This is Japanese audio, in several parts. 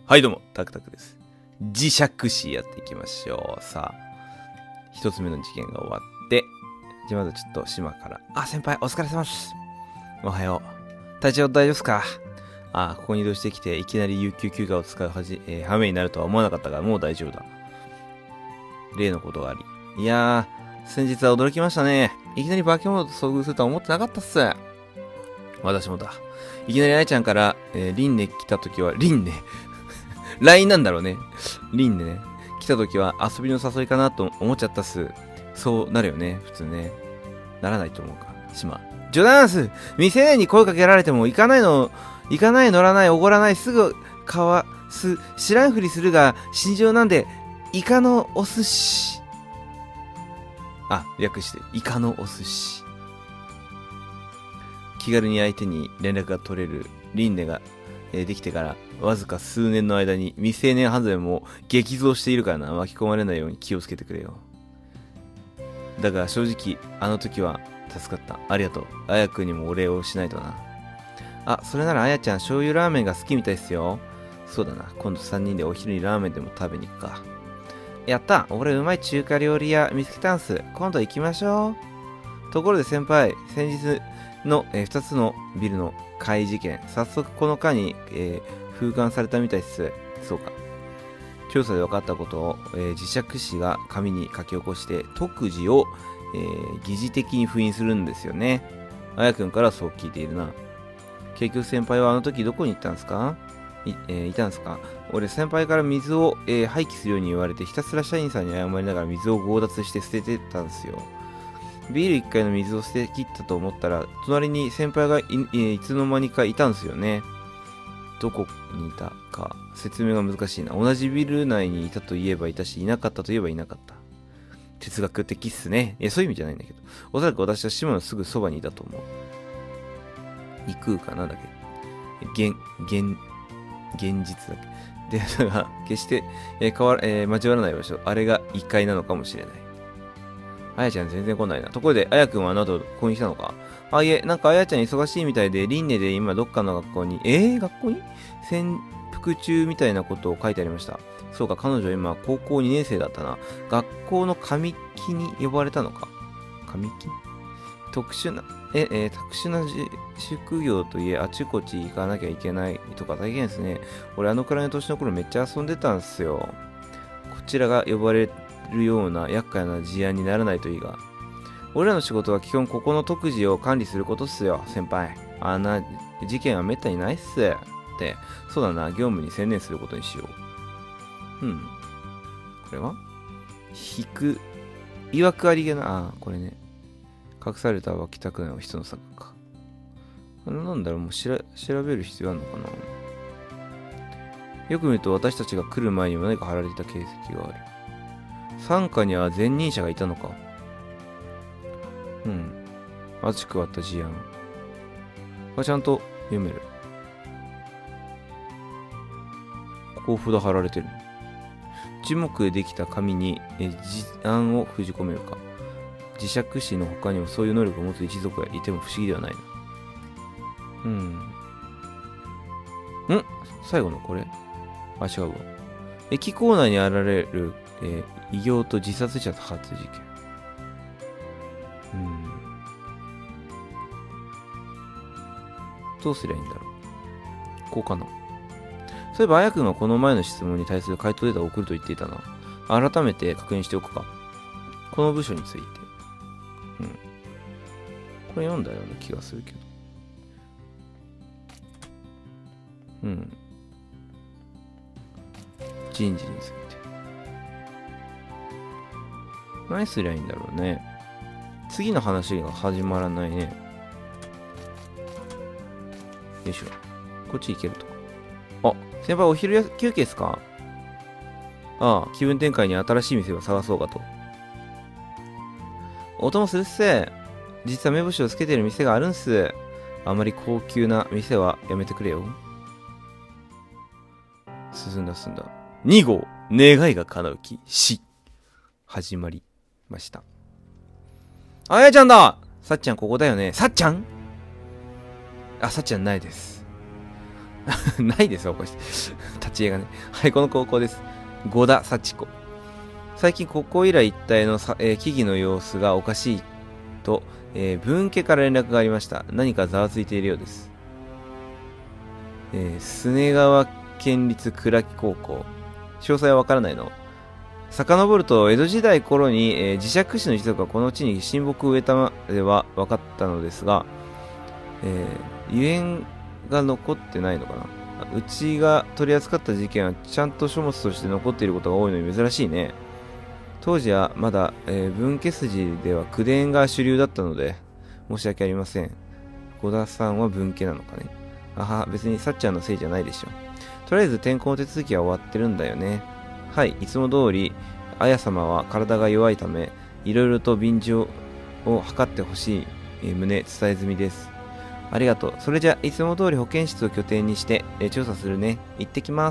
はいどうも、タクタクです。磁石師やっていきましょう。さあ、一つ目の事件が終わって、じゃあまずちょっと島から。あ、先輩、お疲れ様です。おはよう。体調大丈夫っすか？ここに移動してきて、いきなり有給休暇を使う羽目になるとは思わなかったが、もう大丈夫だ。例のことがあり。いやー、先日は驚きましたね。いきなり化け物と遭遇するとは思ってなかったっす。私もだ。いきなりあやちゃんから、リンネ来た時は、リンネLINE なんだろうね。リンネね。来た時は遊びの誘いかなと思っちゃったっす。そうなるよね、普通ね。ならないと思うか。島。冗談っす。未成年に声かけられても行かない、乗らない、おごらない、すぐかわす、知らんふりするが、心情なんで、イカのお寿司。略して、イカのお寿司。気軽に相手に連絡が取れるリンネが、できてからわずか数年の間に未成年犯罪も激増しているからな。巻き込まれないように気をつけてくれよ。だが正直あの時は助かった。ありがとう。あやくんにもお礼をしないとな。それならあやちゃん醤油ラーメンが好きみたいっすよ。そうだな。今度3人でお昼にラーメンでも食べに行くか。やった。俺うまい中華料理屋見つけたんす。今度行きましょう。ところで先輩、先日の、2つのビルの怪事件、早速この間に、風化されたみたいっす。そうか。調査で分かったことを、磁石師が紙に書き起こして特事を、疑似的に封印するんですよね。あやくんからそう聞いているな。結局先輩はあの時どこに行ったんですか？いたんですか？俺先輩から水を、廃棄するように言われてひたすら社員さんに謝りながら水を強奪して捨ててたんですよ。ビール1回の水を捨て切ったと思ったら、隣に先輩が いつの間にかいたんですよね。どこにいたか、説明が難しいな。同じビル内にいたといえばいたし、いなかったといえばいなかった。哲学的っすね。そういう意味じゃないんだけど。おそらく私は島のすぐそばにいたと思う。異空間なんだっけ？現実だっけ？で、だが、決して、交わらない場所。あれが1階なのかもしれない。あやちゃん全然来ないな。ところで、あやくんはあの後、ここに来たのか？いえ、なんかあやちゃん忙しいみたいで、リンネで今どっかの学校に、学校に潜伏中みたいなことを書いてありました。そうか、彼女は今、高校2年生だったな。学校の神木に呼ばれたのか？神木？特殊な職業といえ、あちこち行かなきゃいけないとか大変ですね。俺、あのくらいの年の頃めっちゃ遊んでたんすよ。こちらが呼ばれるような厄介な事案にならないといいが。俺らの仕事は基本ここの特事を管理することっすよ、先輩。あんな事件はめったにないっす。って、そうだな、業務に専念することにしよう。これは曰くありげな、これね。隠された湧きたくない人の作か。なんだろう、もう調べる必要あるのかな。よく見ると私たちが来る前にも何か貼られていた形跡がある。傘下には前任者がいたのか。熱くあった事案。ちゃんと読める。ここ札貼られてる。樹木でできた紙に事案を封じ込めるか。磁石師の他にもそういう能力を持つ一族がいても不思議ではないな。最後のこれ？違うわ。駅構内に現れる、異形と自殺者多発事件。どうすりゃいいんだろう。こうかな。そういえば、あやくんはこの前の質問に対する回答データを送ると言っていたな。改めて確認しておくか。この部署について。これ読んだような気がするけど。人事について。何すりゃいいんだろうね。次の話が始まらないね。よいしょ。こっち行けるとか。先輩お昼休憩っすか？気分転換に新しい店を探そうかと。お供するっす。実は目星をつけてる店があるんす。あまり高級な店はやめてくれよ。進んだ。2号、願いが叶う気、始まりました。あやちゃんだ！さっちゃんここだよね。さっちゃん？さっちゃんないです。 ないですよ、これ。立ち絵がね。はい、この高校です。五田幸子。最近ここ以来一帯の木々の様子がおかしいと、分家から連絡がありました。何かざわついているようです。須根川県立倉木高校。詳細はわからないの。遡ると、江戸時代頃に、磁石師の一族がこの地に神木を植えたまでは分かったのですが、ゆえんが残ってないのかな。うちが取り扱った事件はちゃんと書物として残っていることが多いのに珍しいね。当時はまだ、分家筋では口伝が主流だったので、申し訳ありません。小田さんは分家なのかね。あは、別にさっちゃんのせいじゃないでしょ。とりあえず転校手続きは終わってるんだよね。はい、いつも通り、綾様は体が弱いため、いろいろと便乗を図ってほしい、旨伝え済みです。ありがとう。それじゃ、いつも通り保健室を拠点にして、調査するね。行ってきます。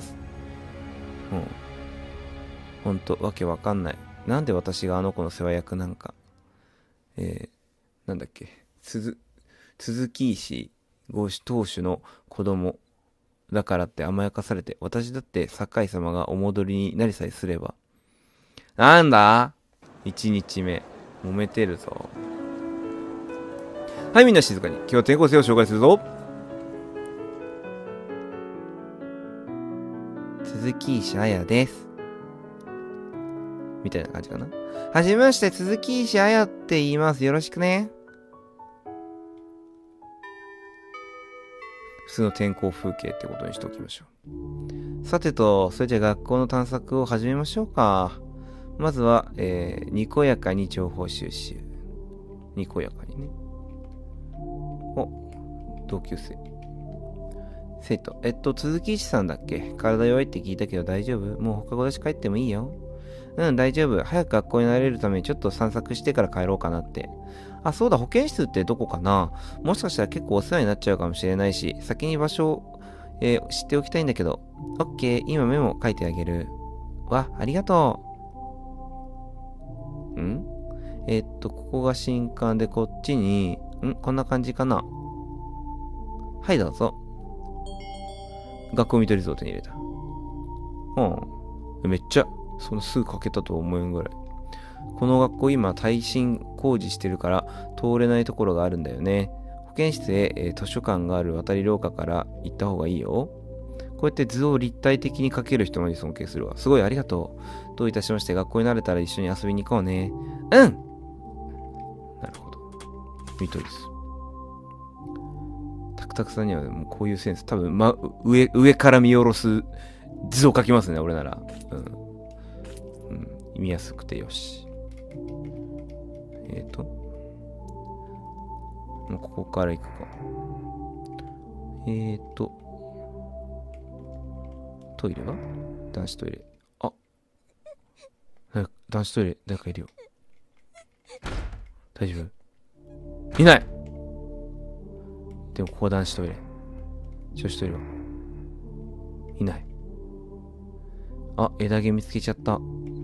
ほんと、わけわかんない。なんで私があの子の世話役なんか。なんだっけ。鈴木石当主の子供だからって甘やかされて、私だって酒井様がお戻りになりさえすれば。なんだ ?1 日目。揉めてるぞ。はい、みんな静かに。今日は転校生を紹介するぞ。鈴木石彩です。みたいな感じかな。はじめまして、鈴木石彩って言います。よろしくね。普通の転校風景ってことにしておきましょう。さてと、それじゃ学校の探索を始めましょうか。まずは、にこやかに情報収集。にこやかにね。同級生。生徒。鈴木石さんだっけ？体弱いって聞いたけど大丈夫？もう放課後だし帰ってもいいよ。うん、大丈夫。早く学校に慣れるためにちょっと散策してから帰ろうかなって。あ、そうだ、保健室ってどこかな？もしかしたら結構お世話になっちゃうかもしれないし、先に場所を、知っておきたいんだけど。オッケー、今メモ書いてあげる。わ、ありがとう。ここが新館でこっちに、こんな感じかな。はい、どうぞ。学校見取り図を手に入れた。めっちゃ、そのすぐ書けたと思うぐらい。この学校今耐震工事してるから通れないところがあるんだよね。保健室へ、図書館がある渡り廊下から行った方がいいよ。こうやって図を立体的に描ける人まで尊敬するわ。すごいありがとう。どういたしまして。学校に慣れたら一緒に遊びに行こうね。なるほど。見取り図。タクタクさんにはもうこういうセンス。多分、上から見下ろす図を描きますね、俺なら。見やすくてよし。もうここから行くか。トイレは男子トイレ。あ、男子トイレ、誰かいるよ。大丈夫？いない！でもここは男子トイレ。女子トイレはいない。あ、枝毛見つけちゃった。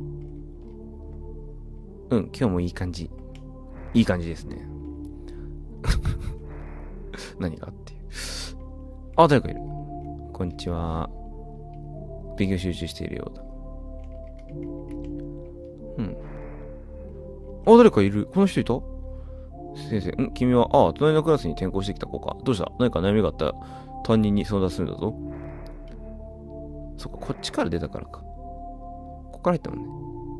今日もいい感じ。いい感じですね。何がっていう。あ、誰かいる。こんにちは。勉強集中しているようだ。あ、誰かいる。この人いた？先生、君は、隣のクラスに転校してきた子か。どうした？何か悩みがあったら担任に相談するんだぞ。そっか、こっちから出たからか。こっから入ったもんね。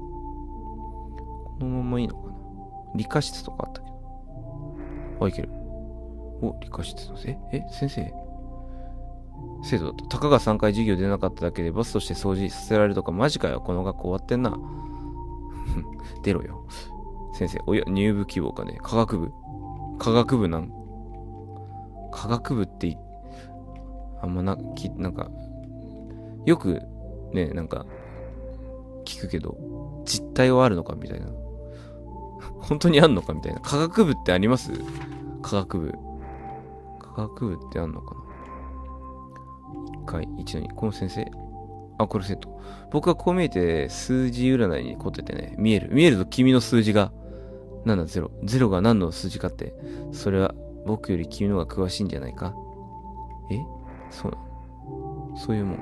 このままいいのかな。理科室とかあったけど。いける。理科室の先生生徒だった。たかが3回授業出なかっただけでバスとして掃除させられるとかマジかよ。この学校終わってんな。出ろよ。先生、入部希望かね。科学部なん科学部ってあんまなんかよくね、なんか聞くけど実態はあるのかみたいな。本当にあんのかみたいな。科学部ってあります？科学部ってあんのかな。1回1の2。この先生、これ生徒。僕はこう見えて数字占いに凝っててね、見えると君の数字が0が何の数字かって、それは僕より君の方が詳しいんじゃないか。そうなの？ そういうもん。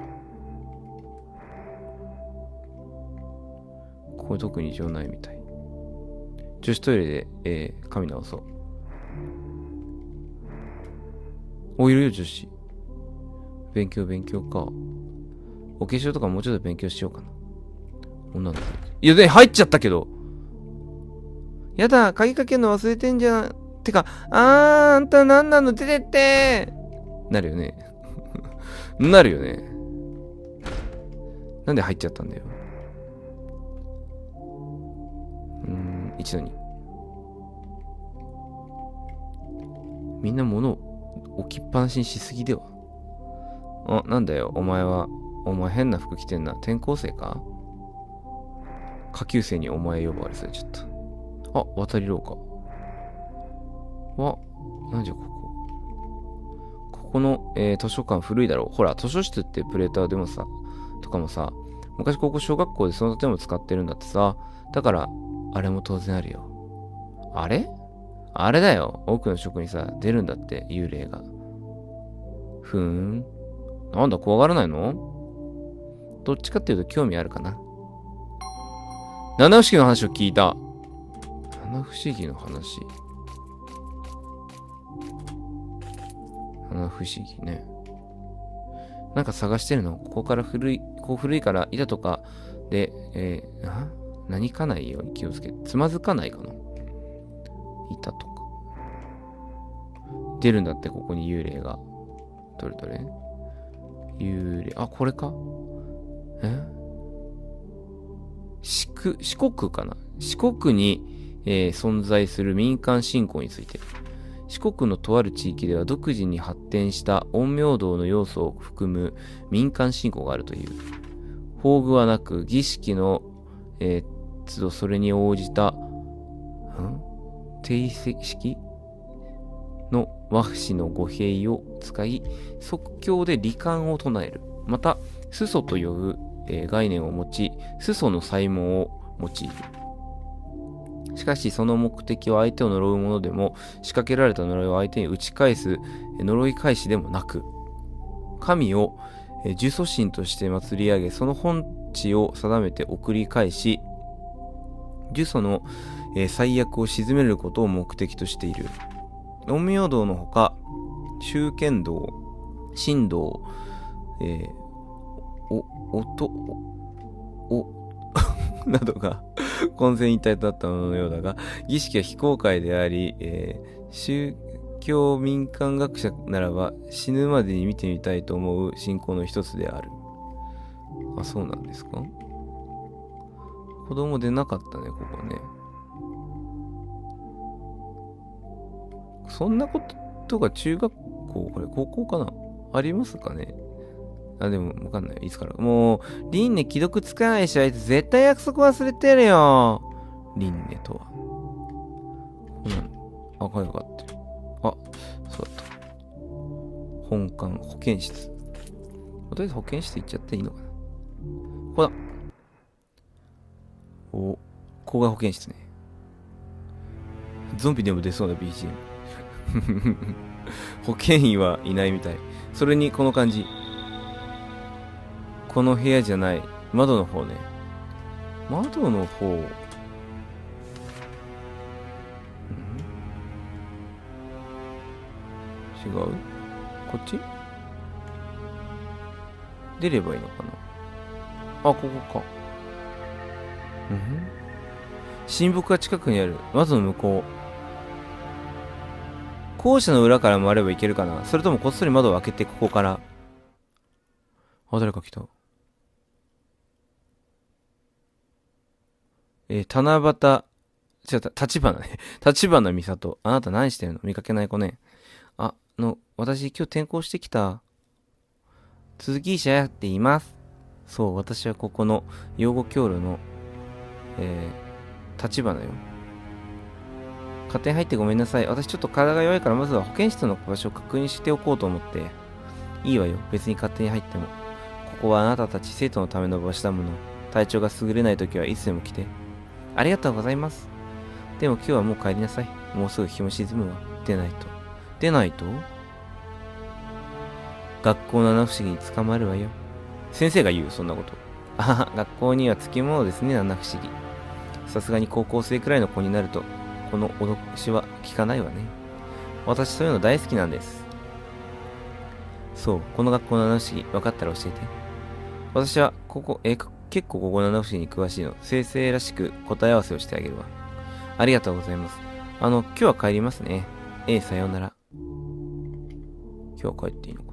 これ特に異常ないみたい。女子トイレで、髪直そう。お、いるよ、女子。勉強か。お化粧とかもうちょっと勉強しようかな。女の子。いや、で、入っちゃったけど。やだ、鍵かけるの忘れてんじゃん。てか、あんたなんなの出てってなるよね。なるよね。なんで入っちゃったんだよ。一度に。みんな物を置きっぱなしにしすぎでは。あ、なんだよ、お前変な服着てんな。転校生か？下級生にお前呼ばわりされちゃった。あ、渡り廊下。なんじゃここの、図書館古いだろう。ほら、図書室ってプレーターでもさ、とかもさ、昔ここ小学校でその建物使ってるんだってさ。だから、あれも当然あるよ。あれだよ。多くの職にさ、出るんだって、幽霊が。なんだ、怖がらないの？どっちかっていうと興味あるかな。七不思議の話を聞いた。七不思議の話。七不思議ね。なんか探してるの？ここ古いから板とかで、何かないように気をつけて。つまずかないかな？板とか。出るんだって、ここに幽霊が。どれ幽霊。あ、これか？四国かな？四国に、存在する民間信仰について。四国のとある地域では独自に発展した陰陽道の要素を含む民間信仰があるという。法具はなく、儀式の、都度それに応じた、定式の和紙の語弊を使い、即興で離感を唱える。また、裾と呼ぶ、概念を持ち、裾の祭文を用いる。しかし、その目的は相手を呪うものでも、仕掛けられた呪いを相手に打ち返す呪い返しでもなく、神を呪詛神として祀り上げ、その本地を定めて送り返し、呪詛の最悪を鎮めることを目的としている。陰陽道のほか、中剣道、神道、などが混然一体となったもののようだが、儀式は非公開であり、宗教民間学者ならば死ぬまでに見てみたいと思う信仰の一つである。あ、そうなんですか？子供出なかったね、ここね。そんなことが中学校、これ高校かな？ありますかね？あ、でもわかんない。いつから。もう、輪廻既読つかないし、あいつ絶対約束忘れてるよ。輪廻とは。こんなの。あ、かかってる。あ、そうだった。本館、保健室。とりあえず保健室行っちゃっていいのかな。ここだ。校外保健室ね。ゾンビでも出そうな BGM。保健医はいないみたい。それにこの感じ。この部屋じゃない。窓の方ね。窓の方。違う？こっち？出ればいいのかな？あ、ここか。神木が近くにある。窓の向こう。校舎の裏から回ればいけるかな？それともこっそり窓を開けてここから。あ、誰か来た。七夕、立花ね。立花美里。あなた何してるの？見かけない子ね。私今日転校してきた。鈴木医者やって言います。そう、私はここの養護教諭の、立花よ。勝手に入ってごめんなさい。私ちょっと体が弱いからまずは保健室の場所を確認しておこうと思って。いいわよ。別に勝手に入っても。ここはあなたたち生徒のための場所だもの。体調が優れないときはいつでも来て。ありがとうございます。でも今日はもう帰りなさい。もうすぐ日も沈むわ。出ないと。 学校の七不思議に捕まるわよ。先生が言う、そんなこと。あはは、学校にはつきものですね、七不思議。さすがに高校生くらいの子になると、この脅しは効かないわね。私そういうの大好きなんです。そう、この学校の七不思議、分かったら教えて。私は、結構ここの七不思議に詳しいの。先生らしく答え合わせをしてあげるわ。ありがとうございます。今日は帰りますね。さようなら。今日は帰っていいのか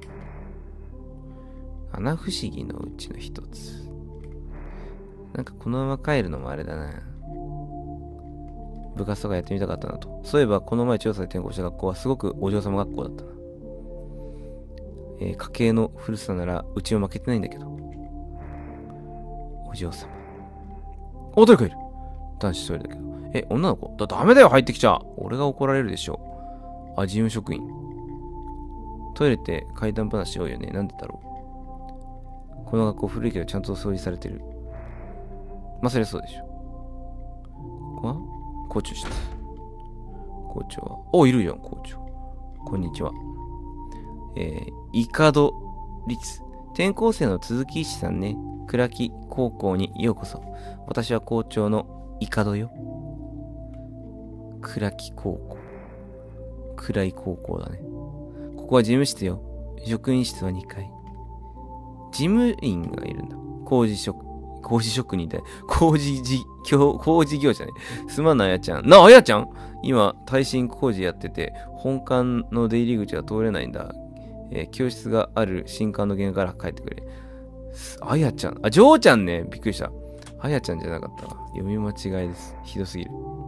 な。七不思議のうちの一つ。なんかこのまま帰るのもあれだな。部活とかやってみたかったなと。そういえばこの前調査で転校した学校はすごくお嬢様学校だったな。家計の古さならうちを負けてないんだけど。お嬢様。お、誰かいる。男子一人だけど。女の子ダメだよ、入ってきちゃ。俺が怒られるでしょ。事務職員。トイレって階段話多いよね。なんでだろう。この学校古いけどちゃんと掃除されてる。まあ、そりゃそうでしょ。ここは校長室。校長は、いるじゃん、校長。こんにちは。イカド立。転校生の鈴木石さんね。倉木高校にようこそ。私は校長のイカドよ。倉木高校。暗い高校だね。ここは事務室よ。職員室は2階。事務員がいるんだ。工事職人で。工事業者ね。すまない、あやちゃん。あやちゃん今、耐震工事やってて、本館の出入り口は通れないんだ。教室がある新館の玄関から帰ってくれ。あやちゃん。ジョーちゃんね。びっくりした。あやちゃんじゃなかったわ。読み間違いです。ひどすぎる。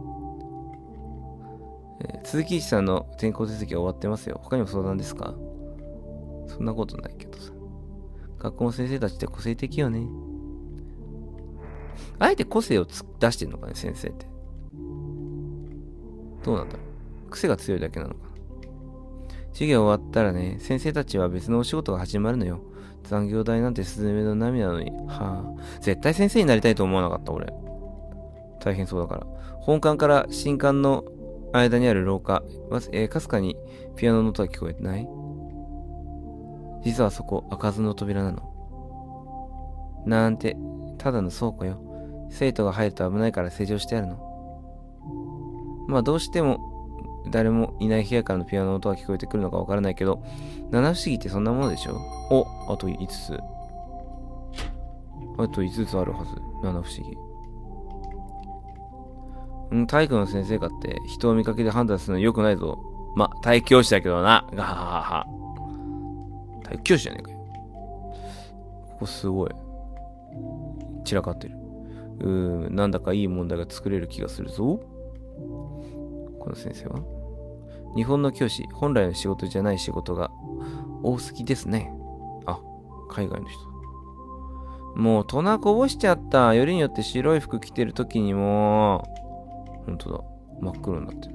鈴木さんの転校手続きは終わってますよ。他にも相談ですか？そんなことないけどさ。学校の先生たちって個性的よね。あえて個性を出してんのかね、先生って。どうなんだろう。癖が強いだけなのかな。授業終わったらね、先生たちは別のお仕事が始まるのよ。残業代なんてスズメの涙なのに。絶対先生になりたいと思わなかった、俺。大変そうだから。本館から新館の間にある廊下、かすかにピアノの音が聞こえてない？実はそこ、開かずの扉なの。なんて、ただの倉庫よ。生徒が入ると危ないから施錠してあるの。まあどうしても誰もいない部屋からのピアノの音が聞こえてくるのかわからないけど、七不思議ってそんなものでしょ？あと5つ。あと5つあるはず。七不思議。体育の先生かって人を見かけで判断するの良くないぞ。体育教師だけどな。ガハハハ。体育教師じゃねえかよ。ここすごい。散らかってる。なんだかいい問題が作れる気がするぞ。この先生は日本の教師、本来の仕事じゃない仕事が多すぎですね。海外の人。もう粉こぼしちゃった。よりによって白い服着てる時にもほんとだ。真っ黒になってる。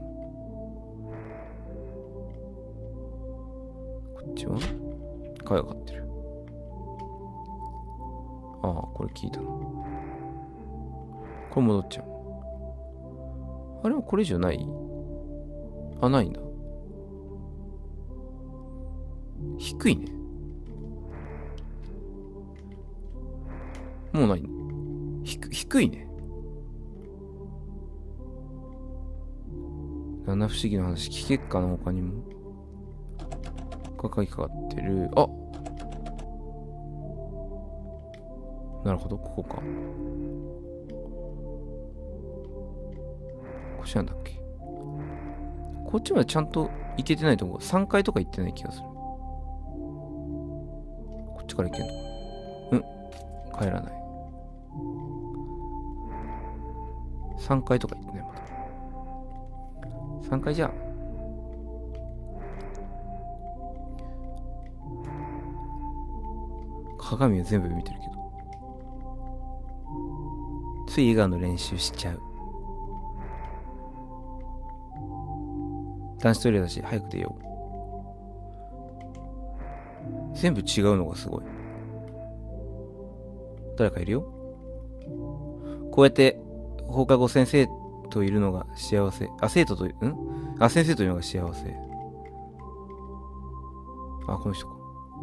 こっちはかやかってる。これ聞いたな。これ戻っちゃう。あれもこれ以上ない？ないんだ。低いね。もうないね。低いね。七不思議な話聞けっかな、他にも。鍵かかってる。なるほど、ここか。こっちなんだっけ。こっちまでちゃんと行けてないとこ、3階とか行ってない気がする。こっちから行けんの？帰らない。3階とか行ってない、まだ。3階じゃ。鏡を全部見てるけど。つい笑顔の練習しちゃう。男子トイレだし、早く出よう。全部違うのがすごい。誰かいるよ。こうやって放課後先生といるのが幸せ。先生といるのが幸せ。この人か。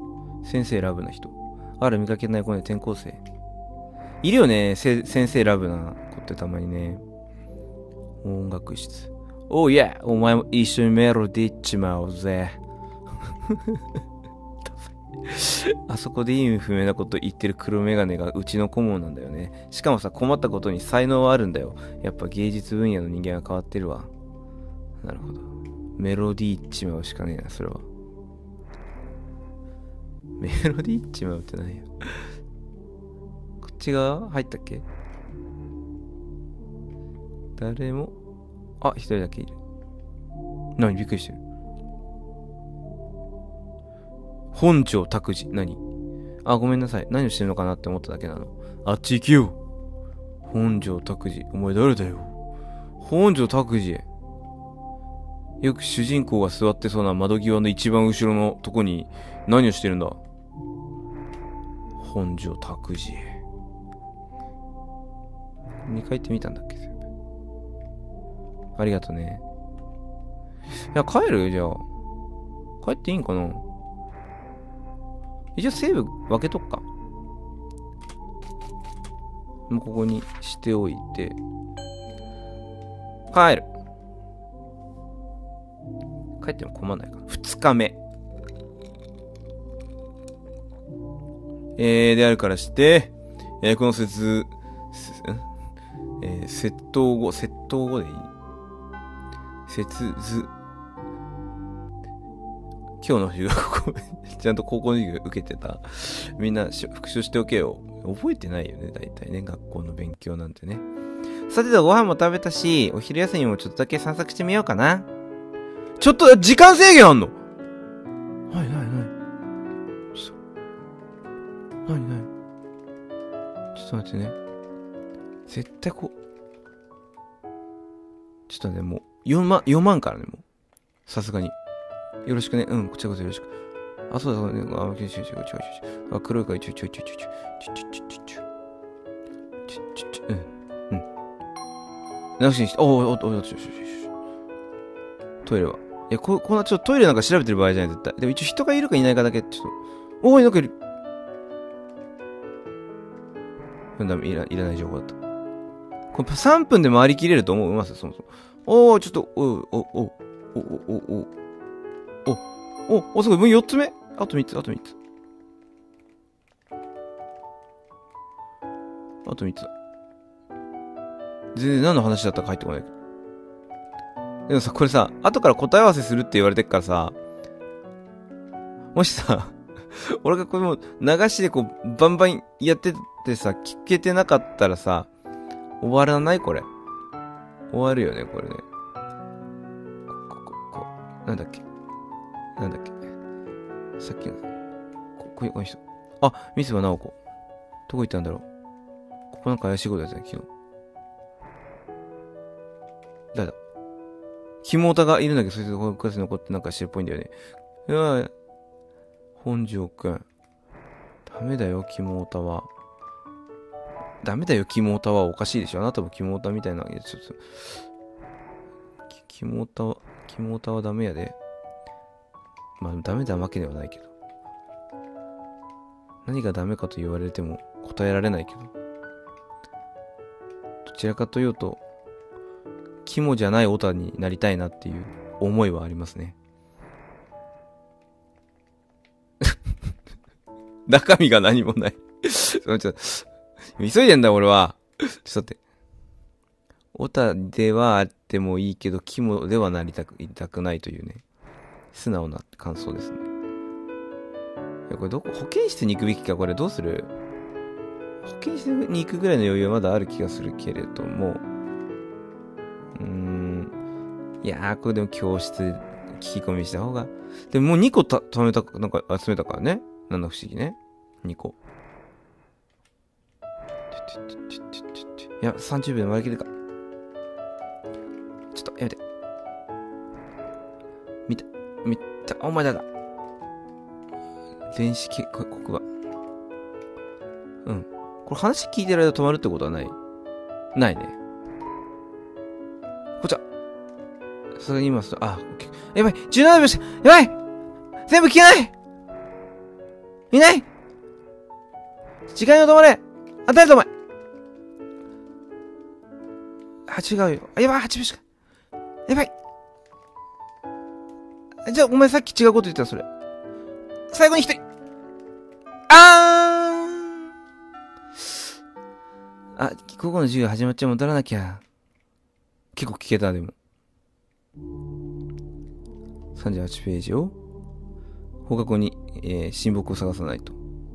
先生ラブな人。ある見かけない子ね、転校生。いるよね、先生ラブな子ってたまにね。音楽室。おう、いや、お前も一緒にメロディーっちまおうぜ。あそこで意味不明なこと言ってる黒メガネがうちの顧問なんだよね。しかもさ、困ったことに才能はあるんだよ。やっぱ芸術分野の人間が変わってるわ。なるほど。メロディーっちまうしかねえな、それは。メロディーっちまうって何や。こっち側入ったっけ？誰も。あ、一人だけいる。何？びっくりしてる。本庄拓司。何？あ、ごめんなさい。何をしてるのかなって思っただけなの。あっち行けよ。本庄拓司。お前誰だよ。本庄拓司。よく主人公が座ってそうな窓際の一番後ろのとこに何をしてるんだ。本庄拓司。2回行ってみたんだっけ。ありがとね。いや、帰る？じゃあ。帰っていいんかな？一応セーブ分けとくか。もうここにしておいて。帰る。帰っても困んないかな。2日目。であるからして、この窃盗後でいい？今日の授業ちゃんと高校の授業受けてた。みんな復習しておけよ。覚えてないよね、大体ね。学校の勉強なんてね。さてとご飯も食べたし、お昼休みもちょっとだけ散策してみようかな。ちょっと、時間制限あんの？なにちょっと待ってね。絶対ちょっとね、もう、4万からね、もう。さすがに。よろしくね。うん、こちらこそよろしく。あ、そうだ、そうだ、あ、黒いから、直しにして、トイレは。いや、こんなちょっとトイレなんか調べてる場合じゃない、絶対。でも一応人がいるかいないかだけ、ちょっと。なんかいる。いらない情報だった。これ3分で回りきれると思う？まさ、そもそも。ちょっと、すごい、もう4つ目？あと3つ。あと3つ。全然何の話だったか入ってこない。でもさ、これさ、後から答え合わせするって言われてっからさ、もしさ、俺がこれも流しでこう、バンバンやっててさ、聞けてなかったらさ、終わらないこれ。終わるよね、これね。なんだっけ。さっきの、この人。あ、三葉直子。どこ行ったんだろう。ここなんか怪しいことやってたね、昨日。誰だ？キモオタがいるんだけど、そいつがクラスに残ってなんかしてるっぽいんだよね。本庄くん。ダメだよ、キモオタは。おかしいでしょ。あなたもキモオタみたいな。いや、ちょっと。キモオタはダメやで。まあ、ダメなわけではないけど。何がダメかと言われても答えられないけど。どちらかというと、キモじゃないオタになりたいなっていう思いはありますね。中身が何もない。ちょっと急いでんだ俺は。ちょっと待って。オタではあってもいいけど、キモではなりたくないというね。素直な感想ですね。いや、これ保健室に行くべきか？これどうする？保健室に行くぐらいの余裕はまだある気がするけれども。いやー、これでも教室聞き込みした方が。でももう2個なんか集めたからね。なんだ不思議ね。2個。いや、30秒で回りきるか。ちょっと、やめて。見た、お前だ。電子黒板。うん。これ話聞いてる間止まるってことはない？ないね。こっちは。それ今やばい !17 秒したやばい全部聞けないいない。違いよ、止まれ。あ、誰だお前。あ、違うよ。あ、やばい、8秒しか。やばい。じゃあ、お前さっき違うこと言ったそれ。最後に一人。あー。あ、午後の授業始まっちゃ戻らなきゃ。結構聞けた、でも。38ページを放課後に、親睦を探さないと。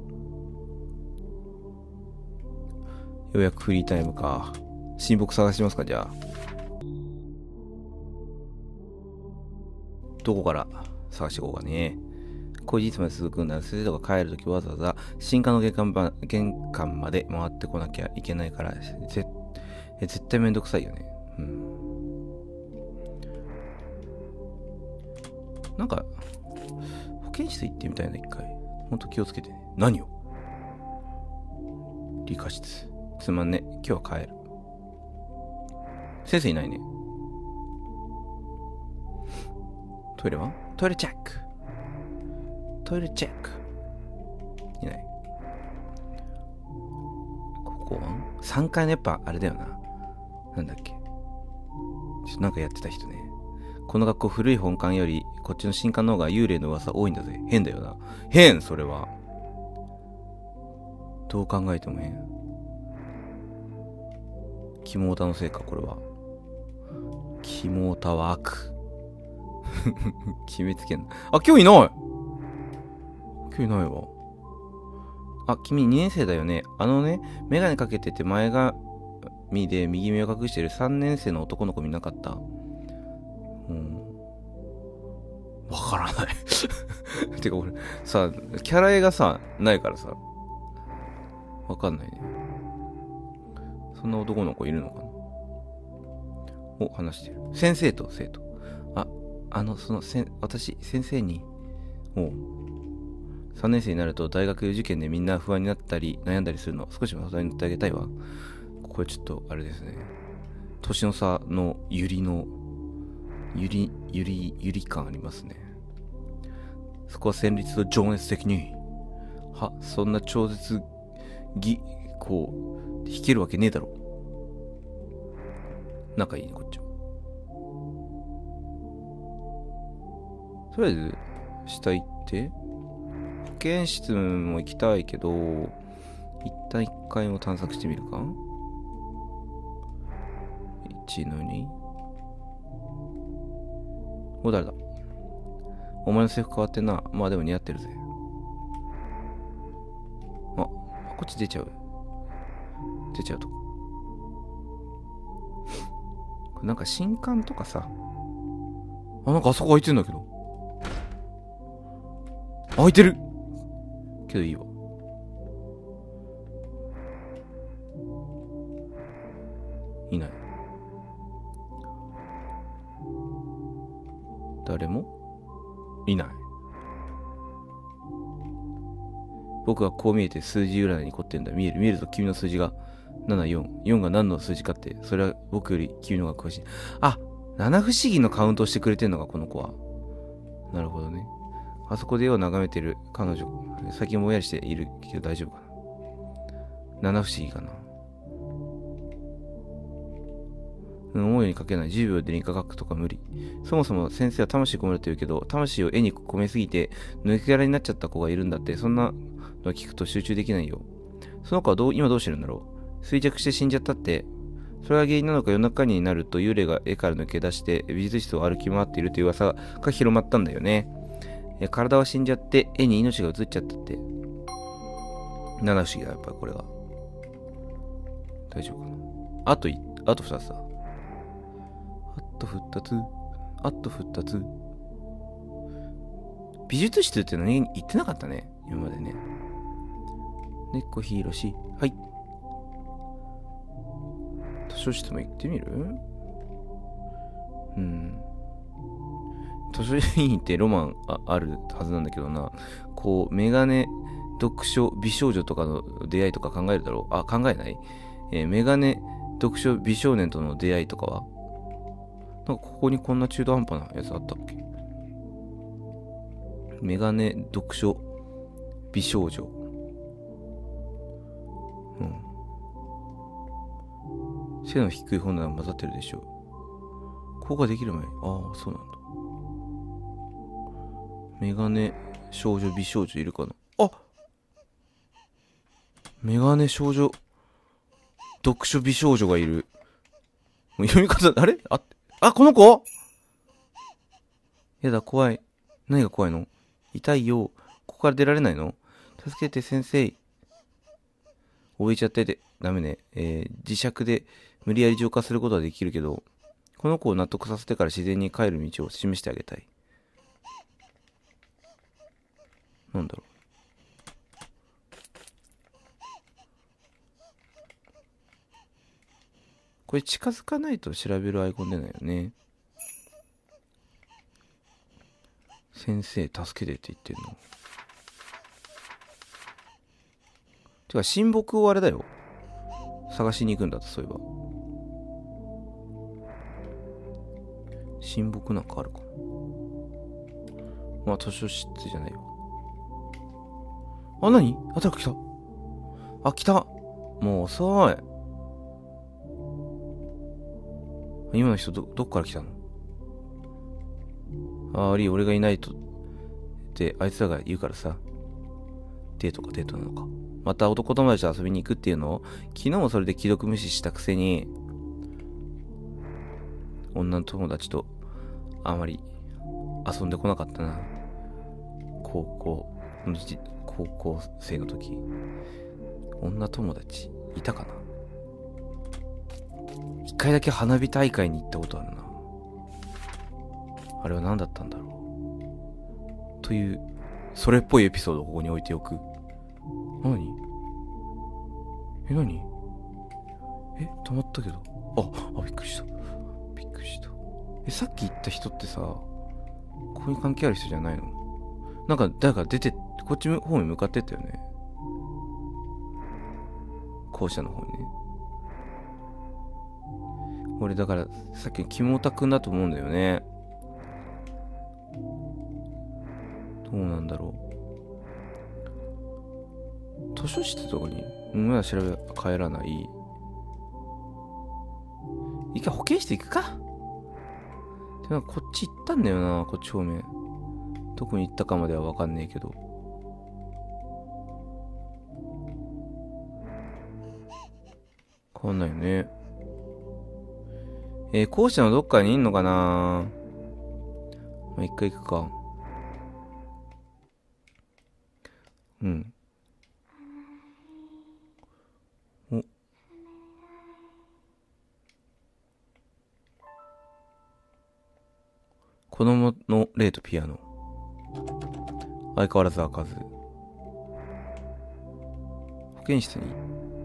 ようやくフリータイムか。親睦探しますか、じゃあ。どこから探していこうかね。後日まで続くんだら、先生とか帰るときわざわざ新刊の玄関まで回ってこなきゃいけないから、絶対めんどくさいよね。うん。なんか、保健室行ってみたいな、一回。ほんと気をつけてね。何を？理科室。すまんね。今日は帰る。先生いないね。トイレは？トイレチェック。トイレチェック。いない。ここは3階のやっぱあれだよな。なんだっけ。ちょっとなんかやってた人ね。この学校古い本館よりこっちの新館の方が幽霊の噂多いんだぜ。変だよな。変それは。どう考えても変。キモータのせいか、これは。キモータは悪。決めつけんな。あ、今日いない。今日いないわ。あ、君2年生だよね。あのね、メガネかけてて前髪で右目を隠してる3年生の男の子見なかった？わからない。てか俺、さ、キャラ絵がさ、ないからさ、わかんないね。そんな男の子いるのかな。お、話してる。先生と生徒。あ、私、先生に、3年生になると大学受験でみんな不安になったり悩んだりするの。少しは相談に乗ってあげたいわ。これちょっと、あれですね。年の差のゆり感ありますね。そこは旋律と情熱的に。そんな超絶弾けるわけねえだろ。仲いいね、こっちも。とりあえず、下行って、保健室も行きたいけど、一旦1階を探索してみるか。1の2。誰だ。お前の制服変わってんな。まあでも似合ってるぜ。あ、こっち出ちゃうとこ。なんか新刊とかさ。なんかあそこ空いてんだけど。空いてるけどいいわ。いない。誰もいない。僕はこう見えて数字占いに凝ってんだ。見えると君の数字が74。4が何の数字かって、それは僕より君の方が詳しい。あ、七不思議のカウントをしてくれてんのか、この子は。なるほどね。あそこで絵を眺めてる彼女、最近ぼんやりしているけど大丈夫かな。七不思議かな。思うように描けない。10秒で輪郭描くとか無理。そもそも先生は魂込めると言うけど、魂を絵に込めすぎて抜け殻になっちゃった子がいるんだって。そんなの聞くと集中できないよ。その子は今どうしてるんだろう。衰弱して死んじゃったって。それが原因なのか、夜中になると幽霊が絵から抜け出して美術室を歩き回っているという噂が広まったんだよね。体は死んじゃって絵に命が移っちゃったって。七不思議だ、やっぱりこれが。大丈夫かな。あと2つだ。あと2つ。美術室って何言ってなかったね、今までね。猫ひろし。はい。図書室も行ってみる？図書室ってロマンあるはずなんだけどな。こう、メガネ読書美少女とかの出会いとか考えるだろう。考えない？メガネ読書美少年との出会いとかはなんかここにこんな中途半端なやつあったっけ？メガネ読書美少女。うん。背の低い本なら混ざってるでしょう。効果できる前。ああ、そうなんだ。メガネ少女美少女いるかな。あ、メガネ少女読書美少女がいる。もう読み方、あれこの子。やだ、怖い。何が怖いの？痛いよ。ここから出られないの？助けて先生。置いちゃってて、ダメね。磁石で無理やり浄化することはできるけど、この子を納得させてから自然に帰る道を示してあげたい。なんだろう。これ近づかないと調べるアイコン出ないよね。先生、助けてって言ってんの。てか、親睦をあれだよ。探しに行くんだと、そういえば。親睦なんかあるかな。まあ、図書室じゃないよ。あ、何？誰か来た。あ、来た。もう遅い。今の人どっから来たの？悪い、俺がいないとってあいつらが言うからさ。デートなのか。また男友達と遊びに行くっていうのを、昨日もそれで既読無視したくせに、女の友達とあまり遊んでこなかったな。高校生の時。女友達いたかな。一回だけ花火大会に行ったことあるな。あれは何だったんだろう。という、それっぽいエピソードをここに置いておく。何？何？止まったけど。びっくりした。さっき言った人ってさ、ここに関係ある人じゃないの？なんか、誰か出て、こっち方面向かってったよね。校舎の方にね。俺だから、さっきのキモタくんだと思うんだよね。どうなんだろう。図書室とかに、まだ帰らない。一回保健室行くか。でもこっち行ったんだよな、こっち方面。どこに行ったかまでは分かんねえけど。変わんないよね。校舎のどっかにいんのかな。まあ、一回行くか。うん。子供の霊とピアノ。相変わらず開かず。保健室に行って、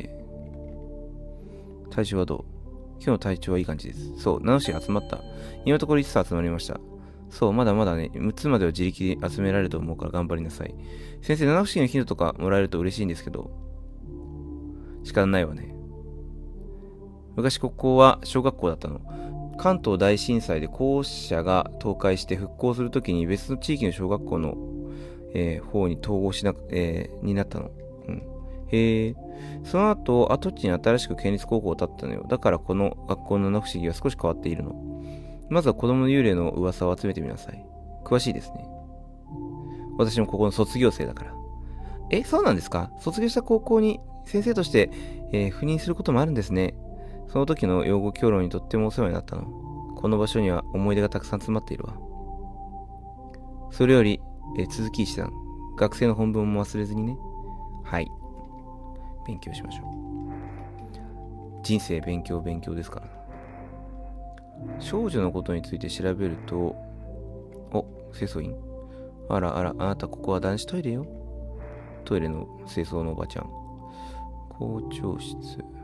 体調はどう？今日の体調はいい感じです。そう、7種が集まった。今のところ5つ集まりました。そう、まだまだね、6つまでは自力で集められると思うから頑張りなさい。先生、七不思議のヒントとかもらえると嬉しいんですけど、仕方ないわね。昔ここは小学校だったの。関東大震災で校舎が倒壊して復興するときに別の地域の小学校の、方に統合になったの。うん。へえ。その後、跡地に新しく県立高校を建ったのよ。だからこの学校の七不思議は少し変わっているの。まずは子供の幽霊の噂を集めてみなさい。詳しいですね。私もここの卒業生だから。そうなんですか？卒業した高校に先生として、赴任することもあるんですね。その時の養護教師にとってもお世話になったの。この場所には思い出がたくさん詰まっているわ。それより、続き一段。学生の本文も忘れずにね。はい。勉強しましょう。人生勉強ですから。少女のことについて調べると、清掃員。あなたここは男子トイレよ。トイレの清掃のおばちゃん。校長室。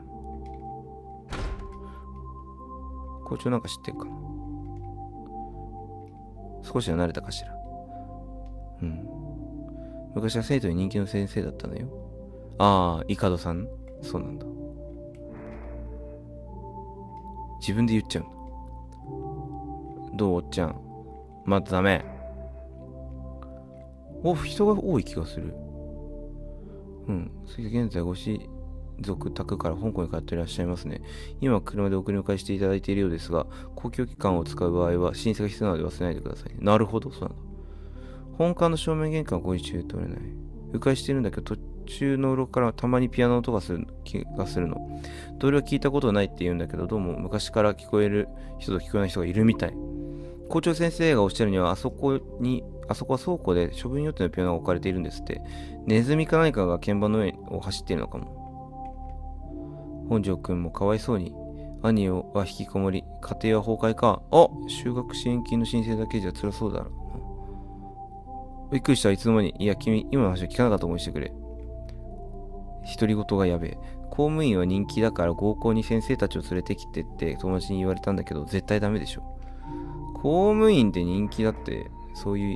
校長なんか知ってるかな。少しは慣れたかしら。うん。昔は生徒に人気の先生だったのよ。イカドさん。そうなんだ。自分で言っちゃうんだ。どうおっちゃん。まだダメ。人が多い気がする。 うん。そして現在ご子族宅から香港に帰っていらっしゃいますね。今は車で送り迎えしていただいているようですが、公共機関を使う場合は申請が必要なので忘れないでくださいね。なるほど、そうなんだ。本館の正面玄関は工事中で通れない。迂回してるんだけど、途中の路からたまにピアノの音がする気がするの。同僚は聞いたことないって言うんだけど、どうも昔から聞こえる人と聞こえない人がいるみたい。校長先生がおっしゃるには、あそこは倉庫で処分予定のピアノが置かれているんですって。ネズミか何かが鍵盤の上を走っているのかも。本庄くんもかわいそうに。兄は引きこもり、家庭は崩壊か。あ、就学支援金の申請だけじゃ辛そうだな。びっくりした、いつの間に。いや、君、今の話を聞かなかった思いしてくれ。独り言がやべえ。公務員は人気だから合コンに先生たちを連れてきてって友達に言われたんだけど、絶対ダメでしょ。公務員って人気だって、そういう、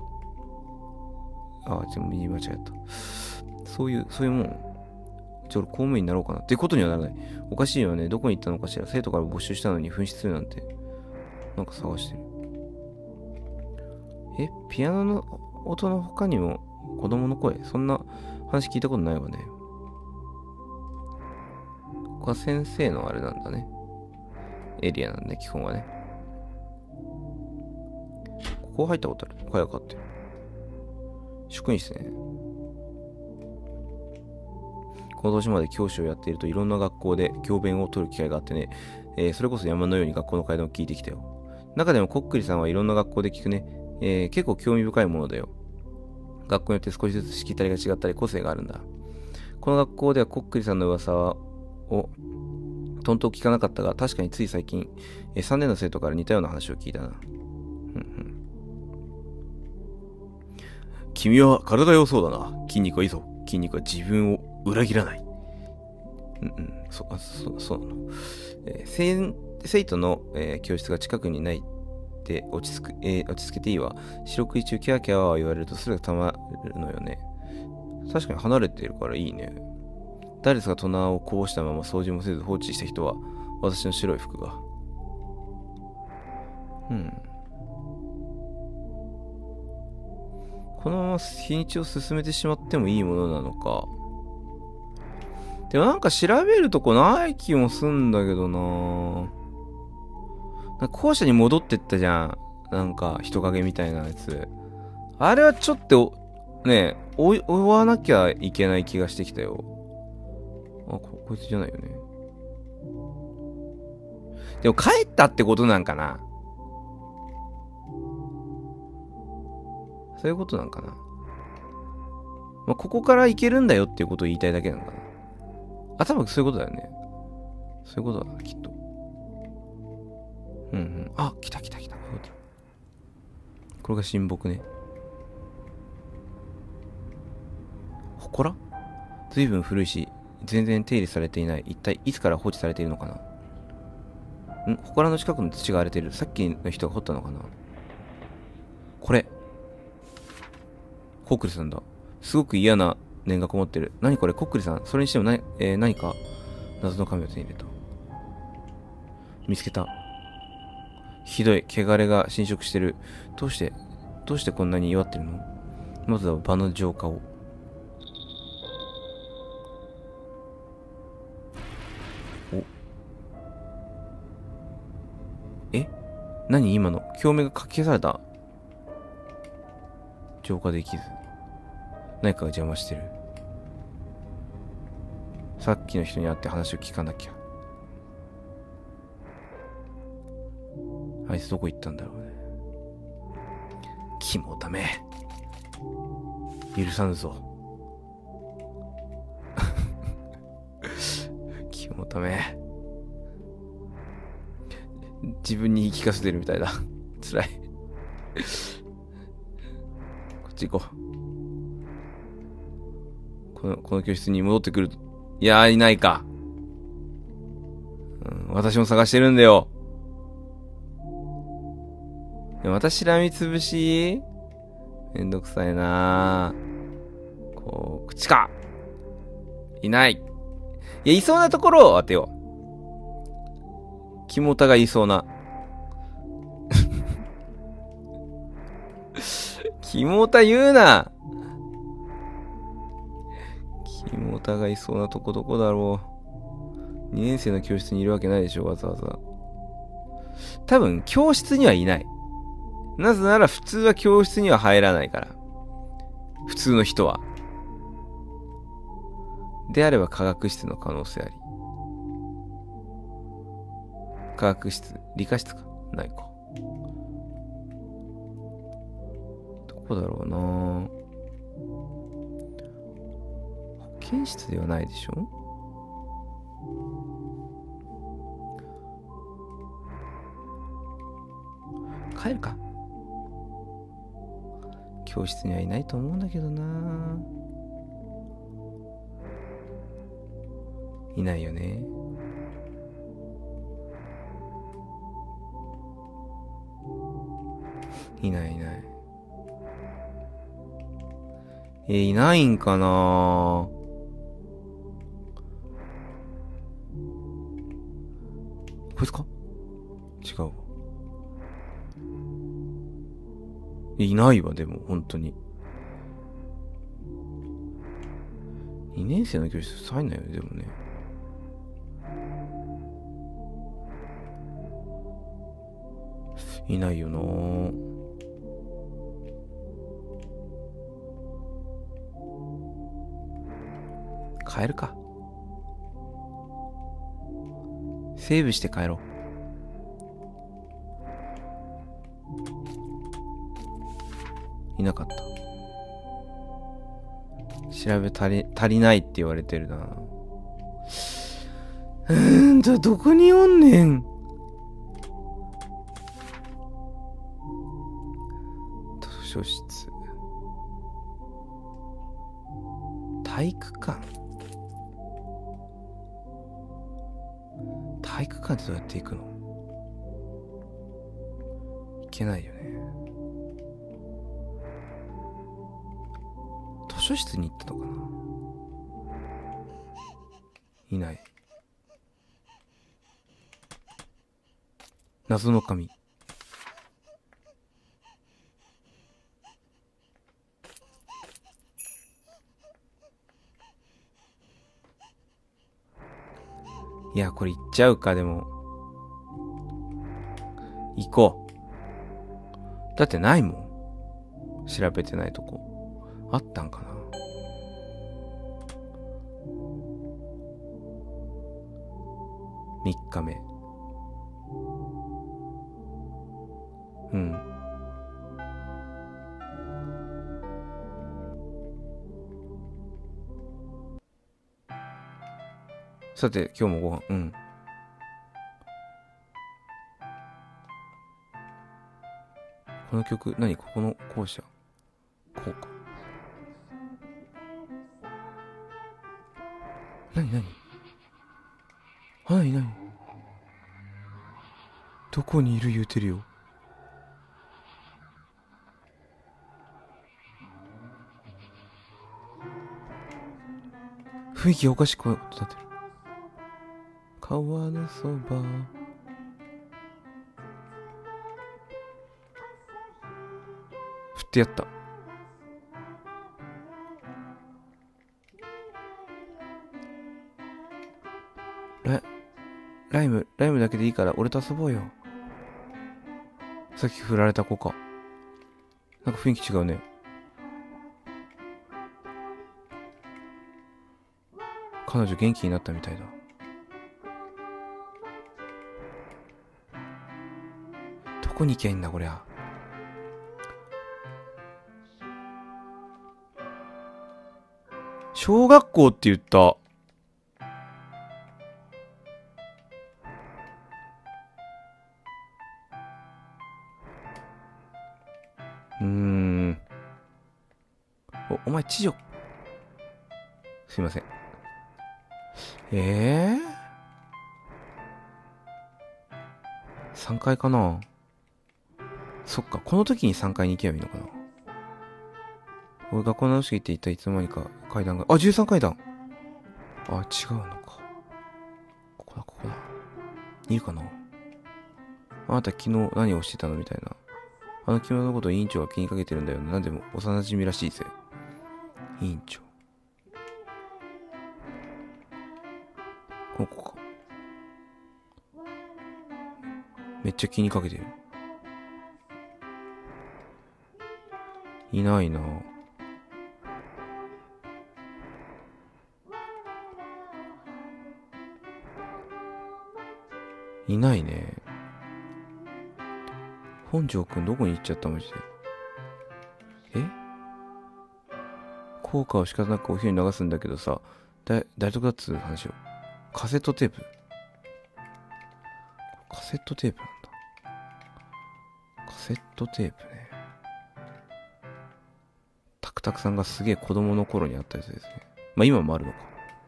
ちょっと言い間違えた。そういうもん。俺公務員になろうかな。ってことにはならない。おかしいよね。どこに行ったのかしら。生徒から募集したのに紛失するなんて。なんか探してる。ピアノの音の他にも子供の声、そんな話聞いたことないわね。ここは先生のあれなんだね。エリアなんで、基本はね。ここ入ったことある。早かってる。職員室ね。この年まで教師をやっているといろんな学校で教鞭を取る機会があってね、それこそ山のように学校の階段を聞いてきたよ。中でもコックリさんはいろんな学校で聞くね。結構興味深いものだよ。学校によって少しずつしきたりが違ったり個性があるんだ。この学校ではコックリさんの噂をとんと聞かなかったが、確かについ最近、3年の生徒から似たような話を聞いたな。君は体が良そうだな。筋肉はいいぞ。筋肉は自分を裏切らない。そうなの。生徒の、教室が近くにないって落ち着けていいわ。四六時中キャーキャー言われるとすぐたまるのよね。確かに離れているからいいね。誰ですか棚をこぼしたまま掃除もせず放置した人は、私の白い服が。このまま日にちを進めてしまってもいいものなのか。でもなんか調べるとこない気もすんだけどな。校舎に戻ってったじゃん。なんか人影みたいなやつ。あれはちょっと、ね、追わなきゃいけない気がしてきたよ。こいつじゃないよね。でも帰ったってことなんかな。そういうことなんかな。ここから行けるんだよっていうことを言いたいだけなのかな。多分そういうことだよね。そういうことだな、きっと。来た。これが神木ね。祠？随分古いし、全然手入れされていない。一体いつから放置されているのかな。祠の近くの土が荒れている。さっきの人が掘ったのかな。これ。コックリさんだ。すごく嫌な念がこもってる。何これ、コックリさん。それにしても何か謎の紙を手に入れた。見つけた。ひどい。汚れが侵食してる。どうしてこんなに弱ってるの？まずは場の浄化を。何今の？表面がかき消された。浄化できず。何かが邪魔してる。さっきの人に会って話を聞かなきゃ。あいつどこ行ったんだろうね。肝だめ。許さぬぞ。肝だめ。自分に言い聞かせてるみたいだ。辛い。こっち行こう。この教室に戻ってくる。いやー、いないか。私も探してるんだよ。でもまたしらみつぶし？めんどくさいなー。口か。いない。いや、いそうなところを当てよう。肝田がいそうな。肝田言うな。 たがいそうなとこどこだろう。2年生の教室にいるわけないでしょ、わざわざ。多分、教室にはいない。なぜなら普通は教室には入らないから。普通の人は。であれば科学室の可能性あり。科学室、理科室か。ないか。どこだろうな。保健室ではないでしょ。帰るか。教室にはいないと思うんだけどな。いないよね。いないいない。いないんかな。こいつか。違うわ。いないわ、でも、本当に。2年生の教室入んないよね、でもね。いないよなぁ。帰るか。セーブして帰ろう。いなかった。調べ足りないって言われてるな。どこにおんねん。図書室。体育館。体育館ってどうやって行くの？行けないよね。図書室に行ったのかな。いない。謎の紙。いや、これ行っちゃうか。でも行こう。だってないもん。調べてないとこあったんかな。3日目。うん。さて、今日もご飯。うん。この曲、何？ここの校舎。こうか。何？何？どこにいる言うてるよ。雰囲気おかしく音立てる。川のそば。振ってやった。ライムだけでいいから俺と遊ぼうよ。さっき振られた子か。なんか雰囲気違うね。彼女元気になったみたいだ。どこに行きゃいいんだこりゃ。小学校って言った。お前知女。すいません。3階かな。そっか、この時に3階に行けばいいのかな。俺学校の話行っていたいつの間にか階段が、あ、13階段。あ、違うのか。ここだ。いるかな。あなた昨日何をしてたのみたいな。昨日のことを委員長が気にかけてるんだよ。なんでも幼馴染らしいぜ。委員長。 ここか。めっちゃ気にかけてる。いないな。いないね。本庄くんどこに行っちゃったマジで。効果を仕方なくお昼に流すんだけどさ、誰とかっつう話を。カセットテープ。カセットテープなんだ。カセットテープね。タクタクさんがすげえ子供の頃にあったやつですね。まあ今もあるのか。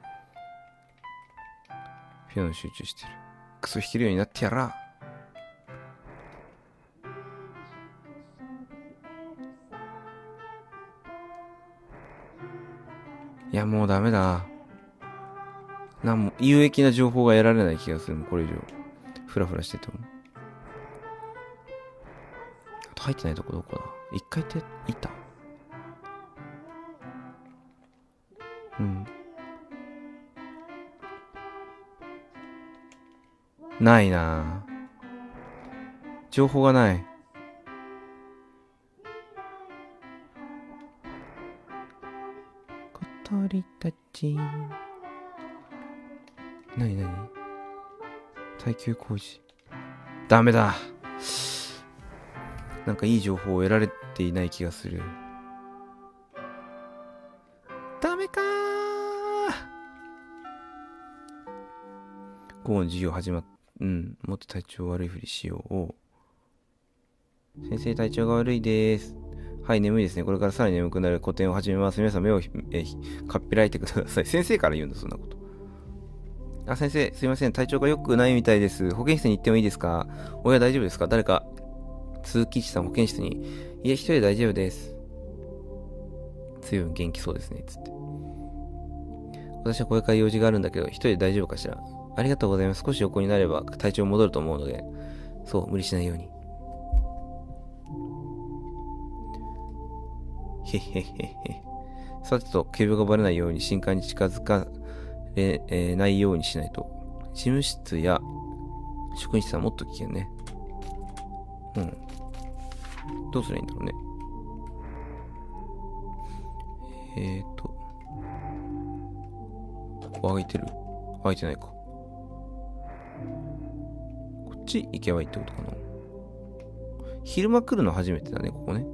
ピアノ集中してる。クソ弾けるようになってやら。いやもうダメだ。なんも有益な情報が得られない気がするもん、これ以上。フラフラしてても。あと入ってないとこどこだ。一回っていた。うん。ないなぁ。情報がない。小鳥たち。なに耐久工事。ダメだ。なんかいい情報を得られていない気がする。ダメかー。午後の授業始まっ、もっと体調悪いふりしよう。先生体調が悪いです。はい、眠いですね。これからさらに眠くなる古典を始めます。皆さん目をかっぴらいてください。先生から言うんだ、そんなこと。あ、先生、すいません。体調が良くないみたいです。保健室に行ってもいいですか？親大丈夫ですか？誰か、通吉さん保健室に。いえ、一人で大丈夫です。随分元気そうですね。つって。私はこれから用事があるんだけど、一人で大丈夫かしら？ありがとうございます。少し横になれば体調戻ると思うので、そう、無理しないように。へへへへ。さてと、警備がバレないように深海に近づかれ、ないようにしないと。事務室や職員室はもっと危険ね。うん。どうすりゃいいんだろうね。ここ開いてる？開いてないか。こっち行けばいいってことかな。昼間来るの初めてだね、ここね。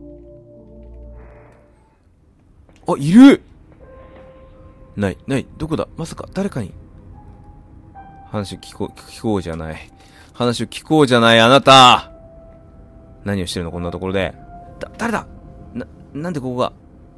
あ、いる！ない、どこだ？まさか、誰かに。話を聞こうじゃない。話を聞こうじゃない、あなた！何をしてるの、こんなところで。誰だ？なんでここが。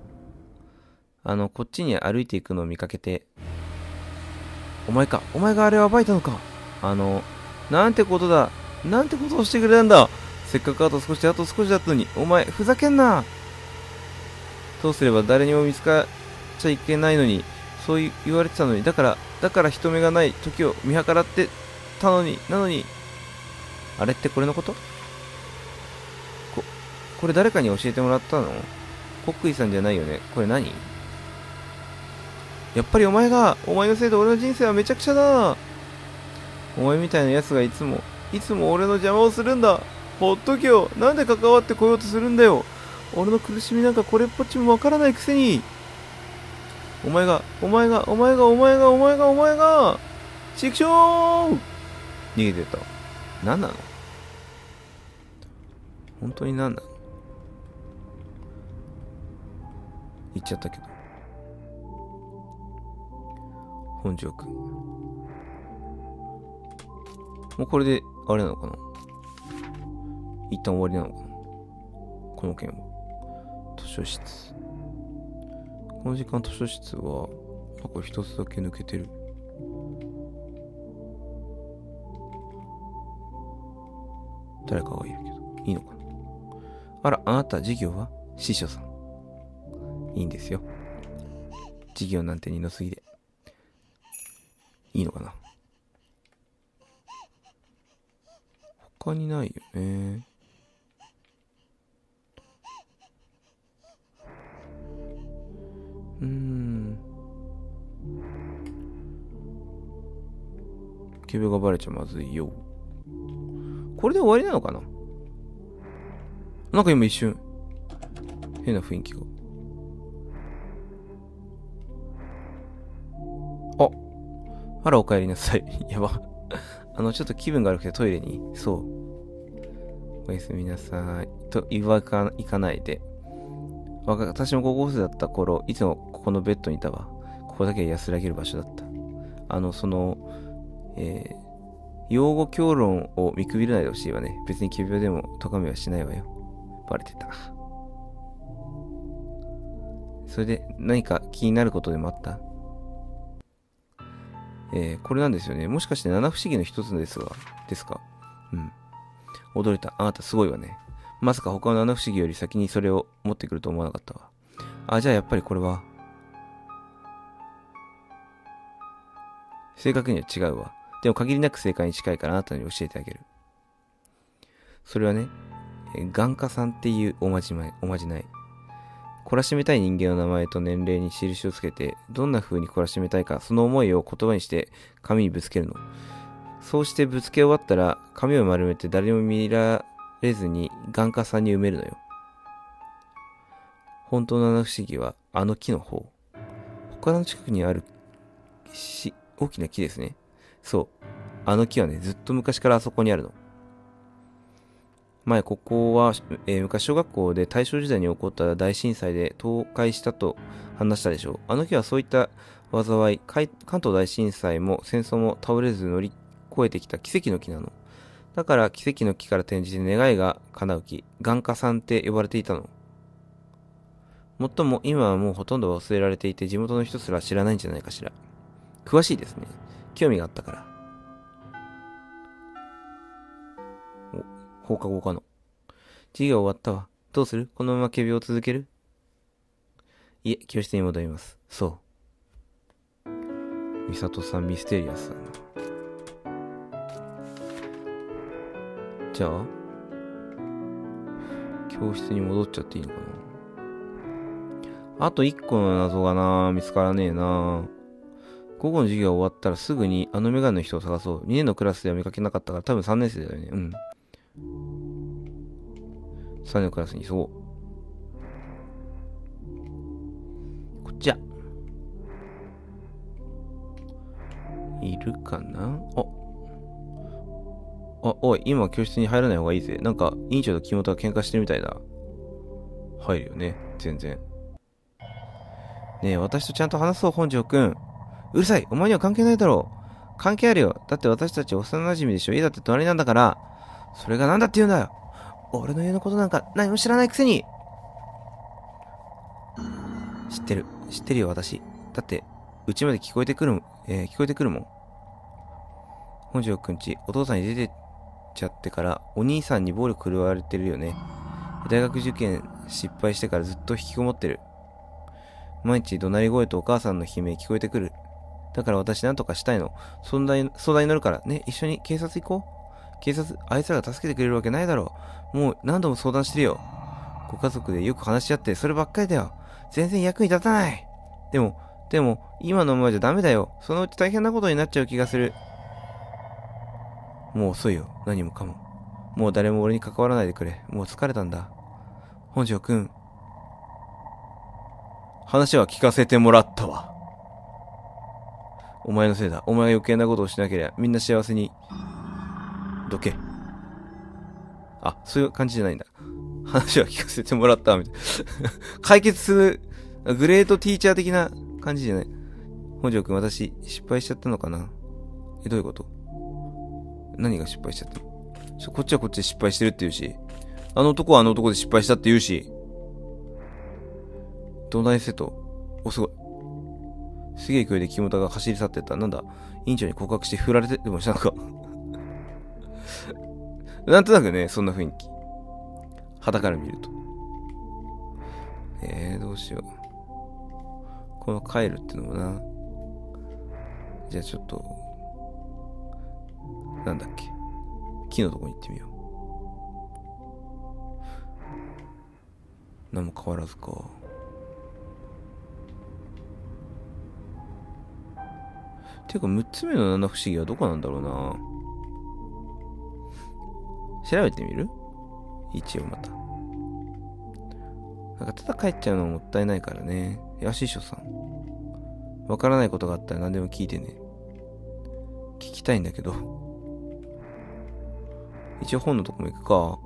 こっちに歩いていくのを見かけて、お前があれを暴いたのか。なんてことだ。なんてことをしてくれたんだ。せっかくあと少しだったのに、お前、ふざけんな。どうすれば誰にも見つかっちゃいけないのに、そう言われてたのに、だから人目がない時を見計らってたのに、あれってこれのこと？これ誰かに教えてもらったの？コックイさんじゃないよね。これ何？やっぱりお前のせいで俺の人生はめちゃくちゃだ。お前みたいな奴がいつも俺の邪魔をするんだ。ほっとけよ。なんで関わってこようとするんだよ。俺の苦しみなんかこれっぽっちもわからないくせに。お前が、チクショー！逃げてた。何なの？本当に何なの？言っちゃったけど。本庄くん。もうこれで、あれなのかな？一旦終わりなのかな？この件は。図書室。この時間図書室は、なんか一つだけ抜けてる。誰かがいるけど、いいのかな？あら、あなた授業は？師匠さん。いいんですよ。授業なんて二の次で。いいのかな？他にないよね。 仮病がバレちゃまずいよ。これで終わりなのかな。なんか今一瞬、変な雰囲気が。あら、お帰りなさい。やば。ちょっと気分が悪くてトイレに。そう。おやすみなさい。と言わかいかないで。私も高校生だった頃、いつもここのベッドにいたわ。ここだけは安らげる場所だった。用語教論を見くびらないでほしいわね。別に仮病でも咎めはしないわよ。バレてた。それで何か気になることでもあった？これなんですよね。もしかして七不思議の一つですか？うん。驚いた。あなたすごいわね。まさか他の七不思議より先にそれを持ってくると思わなかったわ。あ、じゃあやっぱりこれは。正確には違うわ。でも限りなく正解に近いからあなたに教えてあげる。それはね、眼科さんっていうおまじない。懲らしめたい人間の名前と年齢に印をつけて、どんな風に懲らしめたいか、その思いを言葉にして紙にぶつけるの。そうしてぶつけ終わったら、紙を丸めて誰も見られずに眼科さんに埋めるのよ。本当の七不思議は、あの木の方。他の近くにある大きな木ですね。そう。あの木はね、ずっと昔からあそこにあるの。前、ここは、昔小学校で大正時代に起こった大震災で倒壊したと話したでしょう。あの木はそういった災い、関東大震災も戦争も倒れず乗り越えてきた奇跡の木なの。だから奇跡の木から転じて願いが叶う木、眼科さんって呼ばれていたの。もっとも今はもうほとんど忘れられていて地元の人すら知らないんじゃないかしら。詳しいですね。興味があったから。放課後かの。授業終わったわ。どうする？このまま仮病を続ける？いえ、教室に戻ります。そう。美里さんミステリアスだな。じゃあ、教室に戻っちゃっていいのかな。あと1個の謎が見つからねえな。午後の授業終わったらすぐにあのメガネの人を探そう。2年のクラスでは見かけなかったから多分3年生だよね。うん。3年のクラスにそう。こっちや。いるかな。おい、今教室に入らない方がいいぜ。なんか、委員長と木本が喧嘩してるみたいだ。入るよね。全然。ねえ、私とちゃんと話そう、本庄くん。うるさい。お前には関係ないだろう。関係あるよ。だって私たち幼馴染でしょ。家だって隣なんだから。それがなんだって言うんだよ。俺の家のことなんか何も知らないくせに。知ってるよ、私。だって、うちまで聞こえてくるもん。本庄くんち、お父さんに出てっちゃってから、お兄さんに暴力振るわれてるよね。大学受験失敗してからずっと引きこもってる。毎日怒鳴り声とお母さんの悲鳴聞こえてくる。だから私なんとかしたいの。相談に乗るからね、一緒に警察行こう。警察、あいつらが助けてくれるわけないだろう。もう何度も相談してるよ。ご家族でよく話し合ってそればっかりだよ。全然役に立たない。でも、今のままじゃダメだよ。そのうち大変なことになっちゃう気がする。もう遅いよ。何もかも。もう誰も俺に関わらないでくれ。もう疲れたんだ。本庄くん。話は聞かせてもらったわ。お前のせいだ。お前が余計なことをしなければみんな幸せに。どけ。あ、そういう感じじゃないんだ。話は聞かせてもらったみたいな。解決する、グレートティーチャー的な感じじゃない。本庄くん、私、失敗しちゃったのかな？どういうこと？何が失敗しちゃったの？こっちはこっちで失敗してるって言うし、あの男はあの男で失敗したって言うし、どないせと。お、すごい。すげえ勢いで木本が走り去ってった。なんだ、委員長に告白して振られてでもしたのか。なんとなくね、そんな雰囲気。肌から見ると。どうしよう。この帰るってのもな。じゃあちょっと、なんだっけ。木のとこに行ってみよう。何も変わらずか。 ていうか、6つ目の七不思議はどこなんだろうな。調べてみる？一応また。なんかただ帰っちゃうのもったいないからね。よし、師匠さん。わからないことがあったら何でも聞いてね。聞きたいんだけど。一応本のとこも行くか。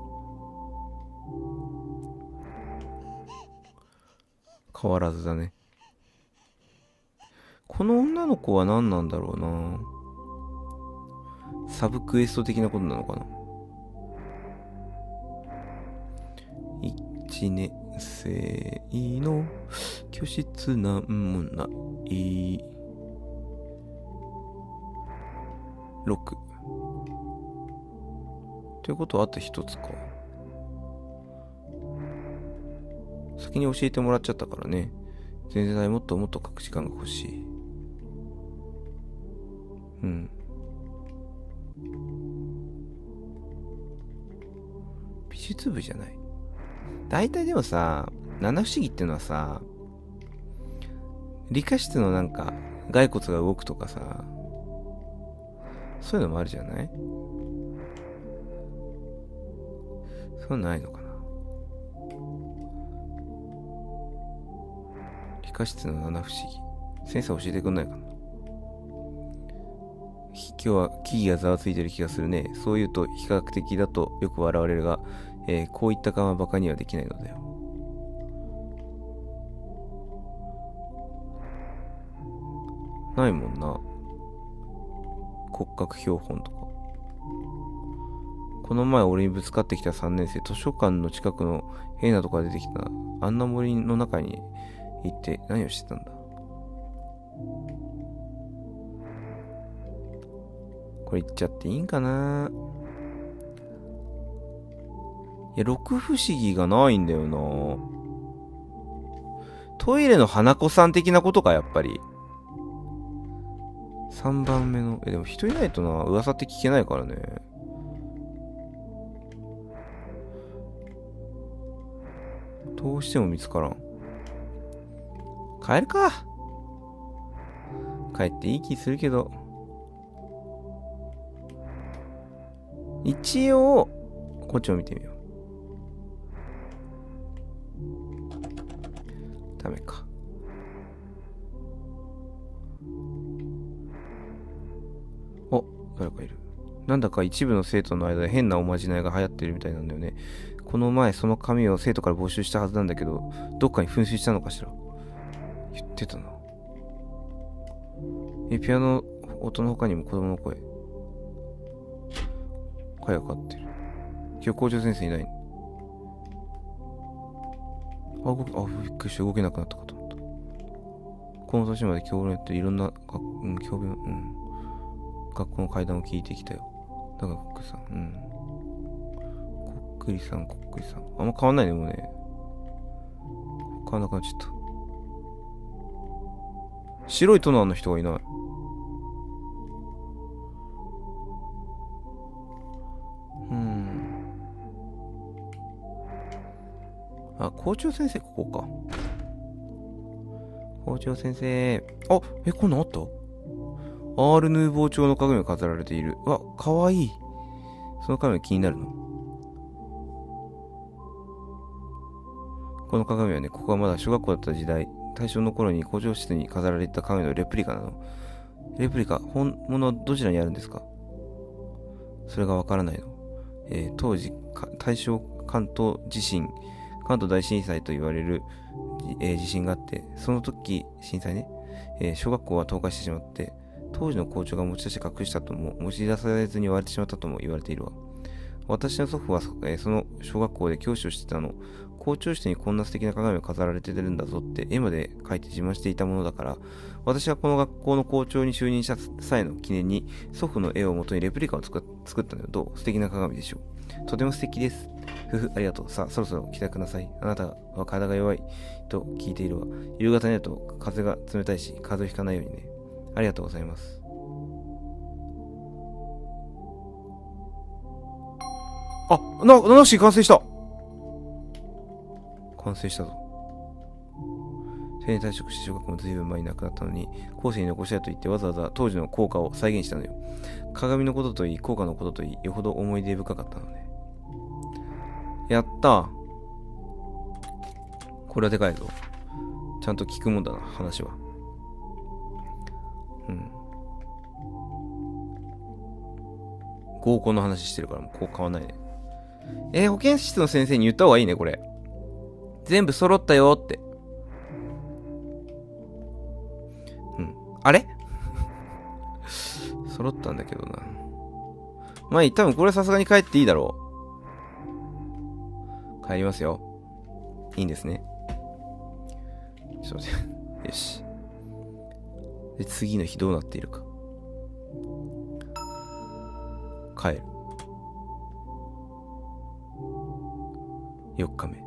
変わらずだね。この女の子は何なんだろうな。サブクエスト的なことなのかな。1年生の教室なんもない。6。ということはあと1つか。先に教えてもらっちゃったからね。全然もっともっと書く時間が欲しい。うん。美術部じゃない。大体でもさ、七不思議っていうのはさ、理科室のなんか、骸骨が動くとかさ、そういうのもあるじゃない？そういうのないのかな。理科室の七不思議。先生教えてくんないかな。今日は木々がざわついてる気がするね。そう言うと比較的だとよく笑われるが、こういった勘は馬鹿にはできないのだよ。ないもんな。骨格標本とか。この前俺にぶつかってきた3年生、図書館の近くの変なとこから出てきたあんな森の中に行って何をしてたんだ。これ言っちゃっていいんかな。いや、六不思議がないんだよな。トイレの花子さん的なことか、やっぱり。3番目の、でも人いないとな、噂って聞けないからね。どうしても見つからん。帰るか。帰っていい気するけど。一応、こっちを見てみよう。ダメか。お、誰かいる。なんだか一部の生徒の間で変なおまじないが流行ってるみたいなんだよね。この前その紙を生徒から募集したはずなんだけど、どっかに紛失したのかしら。言ってたな。ピアノ音の他にも子供の声。声がかかってる。今日校長先生いない。びっくりして動けなくなったかと思った。この年まで教練っていろんな教鞭、学校の階段を聞いてきたよ。だからコックリさん、コックリさん、あんま変わんないね、もうね。変わんなくなっちゃった。白いトナーの人がいない。あ、校長先生、ここか。校長先生。あ、こんなんあった？アール・ヌーボー調の鏡が飾られている。うわ、かわいい。その鏡気になるの？この鏡はね、ここはまだ小学校だった時代、大正の頃に校長室に飾られていた鏡のレプリカなの。レプリカ、本物はどちらにあるんですか？それがわからないの。当時、大正関東大震災と言われる、地震があって、その時、震災ね、小学校は倒壊してしまって、当時の校長が持ち出して隠したとも、持ち出されずに割れてしまったとも言われているわ。私の祖父は、その小学校で教師をしてたの。校長室にこんな素敵な鏡が飾られてるんだぞって絵まで描いて自慢していたものだから、私はこの学校の校長に就任した際の記念に祖父の絵を元にレプリカを作ったのよ。どう？素敵な鏡でしょう。とても素敵です。ありがとう。さあ、そろそろ帰宅なさい。あなたは体が弱いと聞いているわ。夕方になると風が冷たいし、風邪をひかないようにね。ありがとうございます。あ、七不完成した。完成したぞ。 定に退職して小学校も随分前に亡くなったのに、後世に残したいと言ってわざわざ当時の校歌を再現したのよ。鏡のことといい、校歌のことといい、よほど思い出深かったのね。やったー。これはでかいぞ。ちゃんと聞くもんだな、話は。合コンの話してるからもうこう買わないね。保健室の先生に言った方がいいね、これ。全部揃ったよって。あれ揃ったんだけどな。まあいい、多分これさすがに帰っていいだろう。帰りますよ。いいんですね。ちょっと待って。よし。で、次の日どうなっているか。帰る。4日目。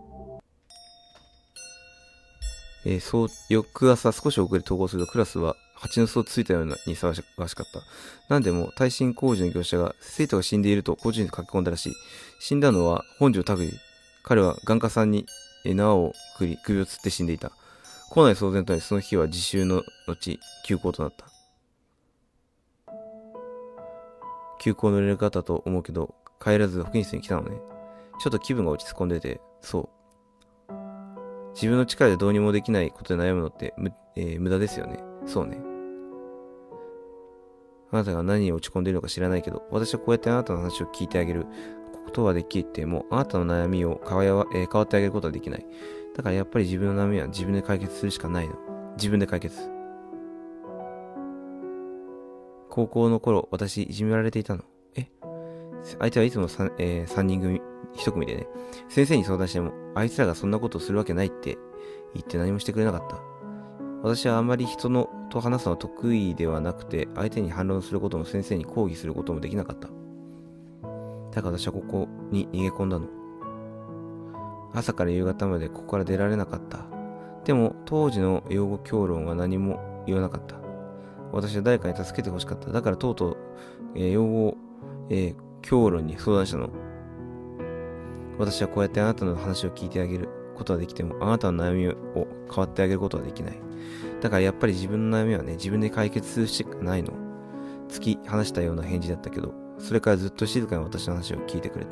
翌朝少し遅れ登校するとクラスは蜂の巣をついたように騒がしかった。なんでも耐震工事の業者が生徒が死んでいると工事に書き込んだらしい。死んだのは本庄拓司。彼は眼科さんに縄をくり首をつって死んでいた。校内騒然となりその日は自習の後休校となった。休校の連絡があったと思うけど帰らず保健室に来たのね。ちょっと気分が落ち着込んでて、そう。自分の力でどうにもできないことで悩むのって無駄ですよね。そうね。あなたが何に落ち込んでいるのか知らないけど、私はこうやってあなたの話を聞いてあげることはできても、あなたの悩みを変わってあげることはできない。だからやっぱり自分の悩みは自分で解決するしかないの。自分で解決。高校の頃、私いじめられていたの。相手はいつも3人組、1組でね、先生に相談しても、あいつらがそんなことをするわけないって言って何もしてくれなかった。私はあまり人と話すのは得意ではなくて、相手に反論することも先生に抗議することもできなかった。だから私はここに逃げ込んだの。朝から夕方までここから出られなかった。でも当時の養護教論は何も言わなかった。私は誰かに助けてほしかった。だからとうとう、養護、教論に相談したの。私はこうやってあなたの話を聞いてあげることはできても、あなたの悩みを変わってあげることはできない。だからやっぱり自分の悩みはね、自分で解決するしかないの。突き放したような返事だったけど、それからずっと静かに私の話を聞いてくれた。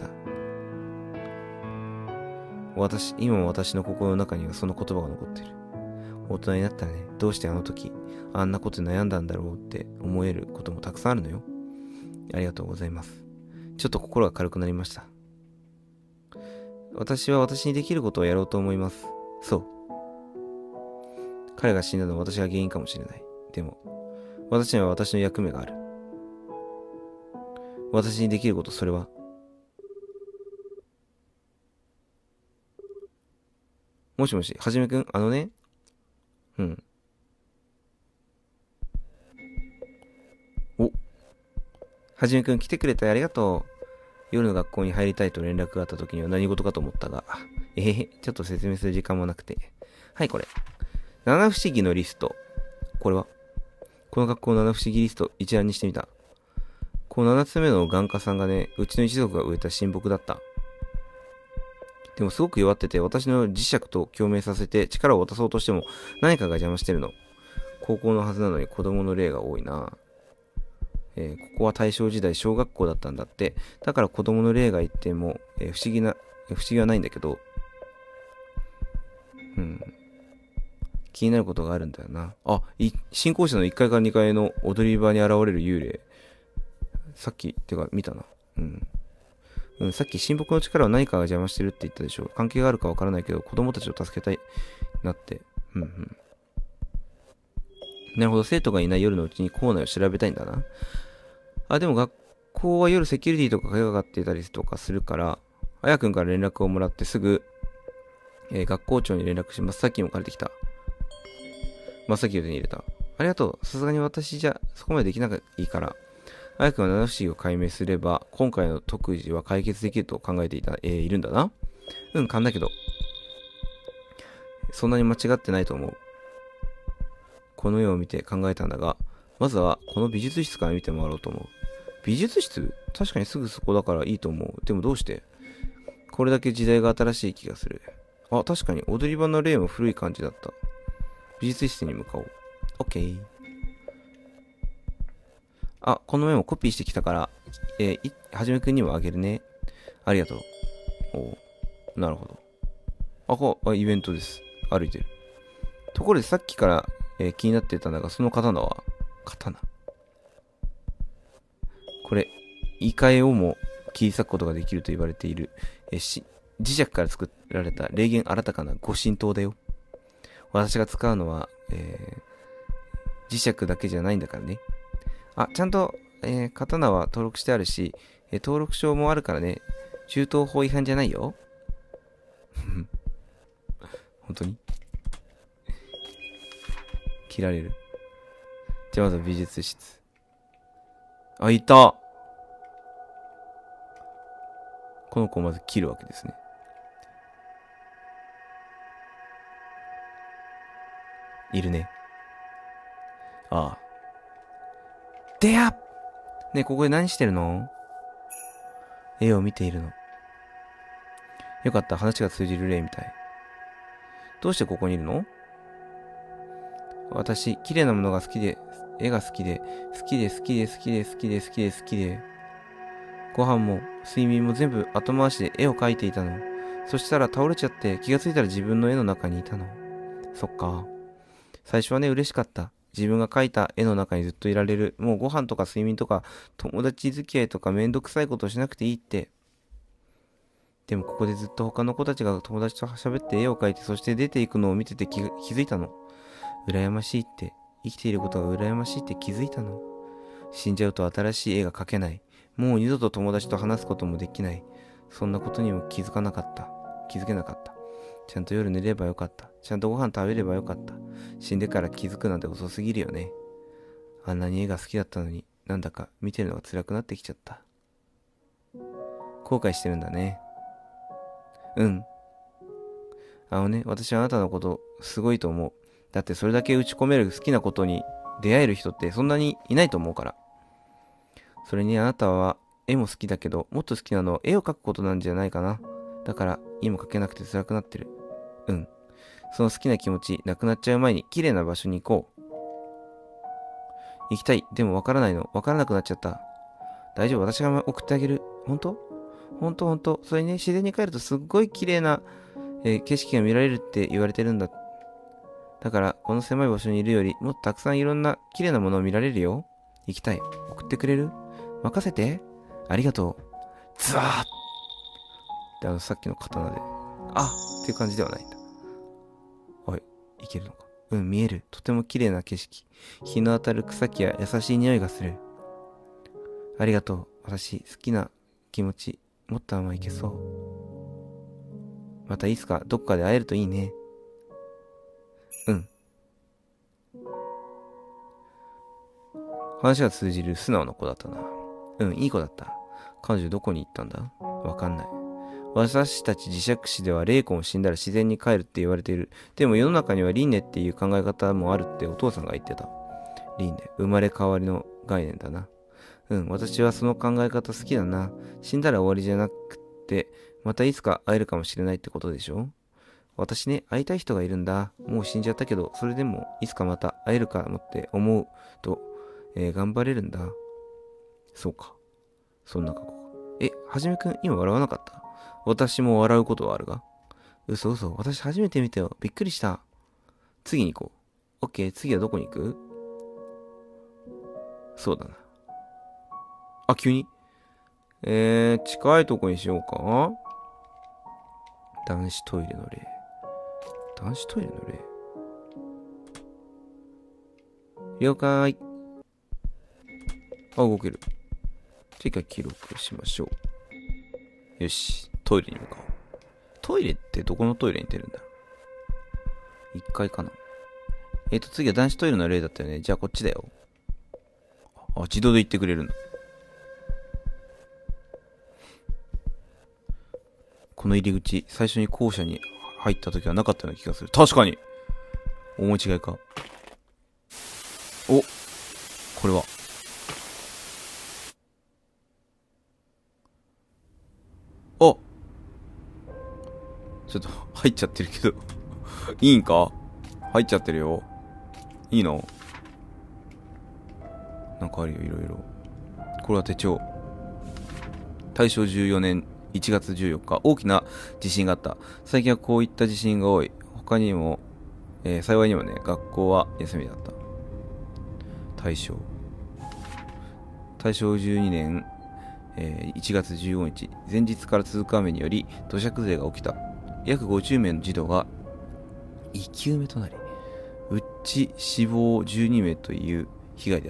今も私の心の中にはその言葉が残ってる。大人になったらね、どうしてあの時、あんなことで悩んだんだろうって思えることもたくさんあるのよ。ありがとうございます。ちょっと心が軽くなりました。私は私にできることをやろうと思います。そう。彼が死んだのは私が原因かもしれない。でも、私には私の役目がある。私にできること、それは。もしもし、はじめくん、はじめくん来てくれてありがとう。夜の学校に入りたいと連絡があった時には何事かと思ったが、ちょっと説明する時間もなくて。はい、これ。七不思議のリスト。これはこの学校の七不思議リスト一覧にしてみた。この7つ目の眼科さんがね、うちの一族が植えた神木だった。でもすごく弱ってて、私の磁石と共鳴させて力を渡そうとしても何かが邪魔してるの。高校のはずなのに子供の例が多いな。ここは大正時代小学校だったんだって。だから子供の霊がいても、不思議はないんだけど、気になることがあるんだよな。新校舎の1階から2階の踊り場に現れる幽霊。さっき、見たな。さっき神木の力は何かが邪魔してるって言ったでしょ。関係があるかわからないけど、子供たちを助けたいなって。なるほど、生徒がいない夜のうちに校内を調べたいんだな。でも学校は夜セキュリティとか鍵がかかっていたりとかするから、あやくんから連絡をもらってすぐ、学校長に連絡します。さっきも借りてきた。真っ先を手に入れた。ありがとう。さすがに私じゃそこまでできないから。あやくんは七不思議を解明すれば、今回の特技は解決できると考えているんだな。勘だけど。そんなに間違ってないと思う。この絵を見て考えたんだが、まずはこの美術室から見て回ろうと思う。美術室？確かにすぐそこだからいいと思う。でもどうして？これだけ時代が新しい気がする。確かに踊り場の例も古い感じだった。 美術室に向かおう。オッケー。あ、このメモコピーしてきたから、はじめくんにもあげるね。ありがとう。おう、なるほど。イベントです。歩いてる。ところでさっきから、気になってたんだが、その刀は、刀。これ、異界をも切り裂くことができると言われている、磁石から作られた霊言新たかな御神刀だよ。私が使うのは、磁石だけじゃないんだからね。あ、ちゃんと、刀は登録してあるし、登録証もあるからね。銃刀法違反じゃないよ。本当に切られる。じゃあまずは美術室。あ、いた。この子をまず切るわけですね。いるね。ああ。でやっねえ、ここで何してるの？絵を見ているの。よかった、話が通じる例みたい。どうしてここにいるの？私、綺麗なものが好きで、絵が好きで、好きで好きで好きで好きで好きで好きで、ご飯も睡眠も全部後回しで絵を描いていたの。そしたら倒れちゃって気がついたら自分の絵の中にいたの。そっか。最初はね、嬉しかった。自分が描いた絵の中にずっといられる。もうご飯とか睡眠とか友達付き合いとかめんどくさいことをしなくていいって。でもここでずっと他の子たちが友達と喋って絵を描いてそして出ていくのを見てて気づいたの。羨ましいって。生きていることが羨ましいって気づいたの。死んじゃうと新しい絵が描けない。もう二度と友達と話すこともできない。そんなことにも気づけなかった。ちゃんと夜寝ればよかった。ちゃんとご飯食べればよかった。死んでから気づくなんて遅すぎるよね。あんなに絵が好きだったのに、なんだか見てるのが辛くなってきちゃった。後悔してるんだね。うん。私はあなたのことすごいと思う。だってそれだけ打ち込める好きなことに出会える人ってそんなにいないと思うから。それにあなたは絵も好きだけど、もっと好きなのは絵を描くことなんじゃないかな。だから今描けなくて辛くなってる。うん。その好きな気持ちなくなっちゃう前に綺麗な場所に行こう。行きたい。でもわからないの。わからなくなっちゃった。大丈夫。私が送ってあげる。本当。それにね、自然に帰るとすっごい綺麗な、景色が見られるって言われてるんだ。だから、この狭い場所にいるより、もっとたくさんいろんな綺麗なものを見られるよ。行きたい。送ってくれる？任せて。ありがとう。ズワーってさっきの刀で。あっていう感じではないんだ。おい、いけるのか。うん、見える。とても綺麗な景色。日の当たる草木や優しい匂いがする。ありがとう。私、好きな気持ち、もっと甘いけそう。またいつかどっかで会えるといいね。うん。話が通じる素直な子だったな。うん、いい子だった。彼女どこに行ったんだ？わかんない。私たち磁石師では霊魂を死んだら自然に帰るって言われている。でも世の中には輪廻っていう考え方もあるってお父さんが言ってた。輪廻、生まれ変わりの概念だな。うん、私はその考え方好きだな。死んだら終わりじゃなくて、またいつか会えるかもしれないってことでしょ？私ね、会いたい人がいるんだ。もう死んじゃったけど、それでもいつかまた会えるかもって思うと、頑張れるんだ。そうか。そんな過去か。はじめくん、今笑わなかった？私も笑うことはあるが。嘘。私初めて見たよ。びっくりした。次に行こう。オッケー、次はどこに行く？そうだな。あ、急に？近いとこにしようか。男子トイレの例。了解。あ、動ける。次回記録しましょう。よし、トイレに向かおう。トイレってどこのトイレに出るんだ？ 1 階かな。次は男子トイレの例だったよね。じゃあこっちだよ。あ、自動で行ってくれるんだ。この入り口、最初に校舎に入った時はなかったような気がする。確かに。思い違いか。お、これは。あ、ちょっと入っちゃってるけどいいんか？ 入っちゃってるよ。いいの？なんかあるよ、いろいろ。これは手帳。大正14年1月14日、大きな地震があった。最近はこういった地震が多い。他にも、幸いにもね、学校は休みだった。大正12年、1月15日、前日から続く雨により土砂崩れが起きた。約50名の児童が生き埋めとなり、うち死亡12名という被害であった。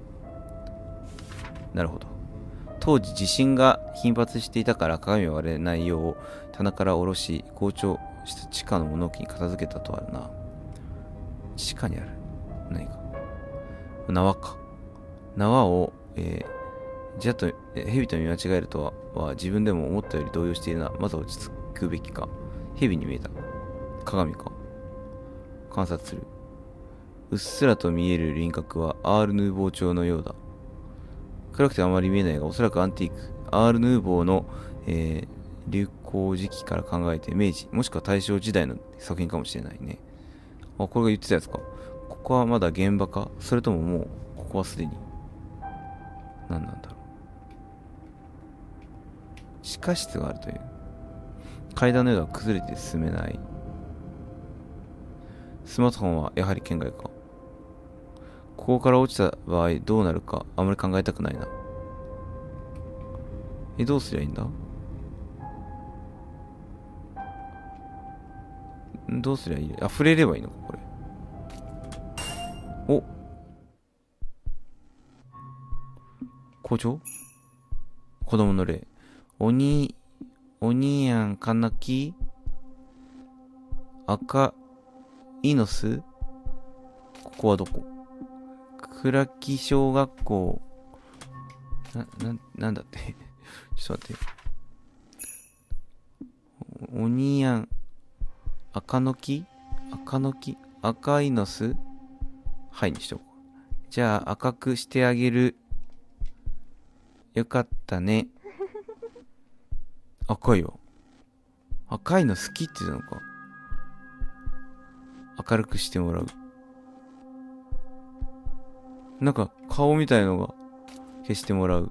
なるほど。当時地震が頻発していたから鏡を割れないよう棚から下ろし、校長室地下の物置に片付けたとあるな。地下にある何か。縄か。縄を、蛇と見間違えるとは自分でも思ったより動揺しているな。まず落ち着くべきか。蛇に見えた。鏡か。観察する。うっすらと見える輪郭はアール・ヌーボー調のようだ。暗くてあまり見えないが、おそらくアンティーク。アール・ヌーボーの、流行時期から考えて明治、もしくは大正時代の作品かもしれないね。あ、これが言ってたやつか。ここはまだ現場か？それとももう、ここはすでに。何なんだろう。地下室があるという。階段の上は崩れて進めない。スマートフォンはやはり圏外か。ここから落ちた場合どうなるかあまり考えたくないな。どうすりゃいいんだ？どうすりゃいい？あ、触れればいいのか、これ。お、校長？子供の例。おにやんかなき赤イノス。ここはどこ？倉木小学校。なんだってちょっと待って。おにやん、赤の木赤イノス。はいにしとこう。じゃあ赤くしてあげる。よかったね。赤いよ。赤いの好きって言うのか。明るくしてもらう。なんか顔みたいのが消してもらう。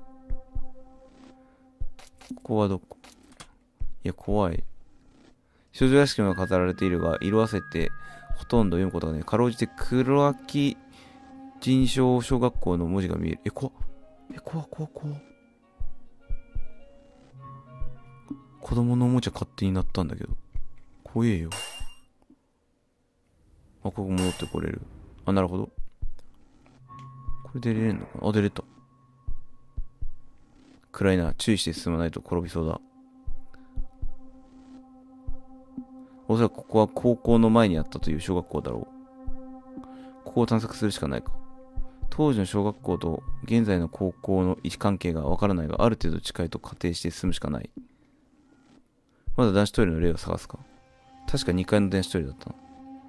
ここはどこ？いや、怖い。少女屋敷が飾られているが、色あせてほとんど読むことがない。かろうじて黒秋人小小学校の文字が見える。怖っ。子供のおもちゃ勝手になったんだけど。怖えよ。あ、ここ戻ってこれる。あ、なるほど。これ出れるのかな？あ、出れた。暗いな。注意して進まないと転びそうだ。おそらくここは高校の前にあったという小学校だろう。ここを探索するしかないか。当時の小学校と現在の高校の位置関係がわからないが、ある程度近いと仮定して進むしかない。まだ男子トイレの例を探すか。確か2階の男子トイレだったな。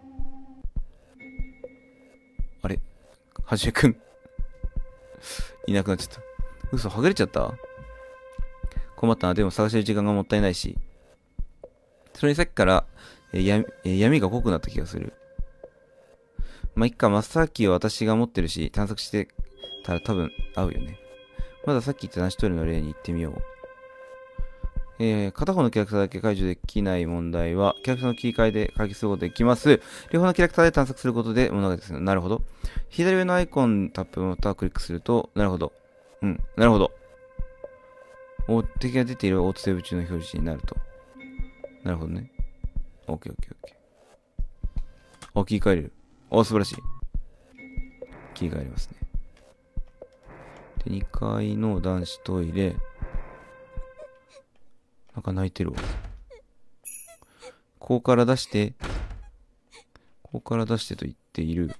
あれ、はじめくんいなくなっちゃった。嘘、はぐれちゃった？困ったな。でも探してる時間がもったいないし。それにさっきから、闇が濃くなった気がする。まあ、いっか、マスターキーは私が持ってるし、探索してたら多分合うよね。まださっき言った男子トイレの例に行ってみよう。片方のキャラクターだけ解除できない問題は、キャラクターの切り替えで解決することができます。両方のキャラクターで探索することで物語です。なるほど。左上のアイコンタップまたはクリックすると、なるほど。なるほど。敵が出ているオートセーブ中の表示になると。なるほどね。オッケー。切り替えれる。素晴らしい。切り替えれますね。で、2階の男子トイレ。なんか泣いてるわ。ここから出してと言っている。よ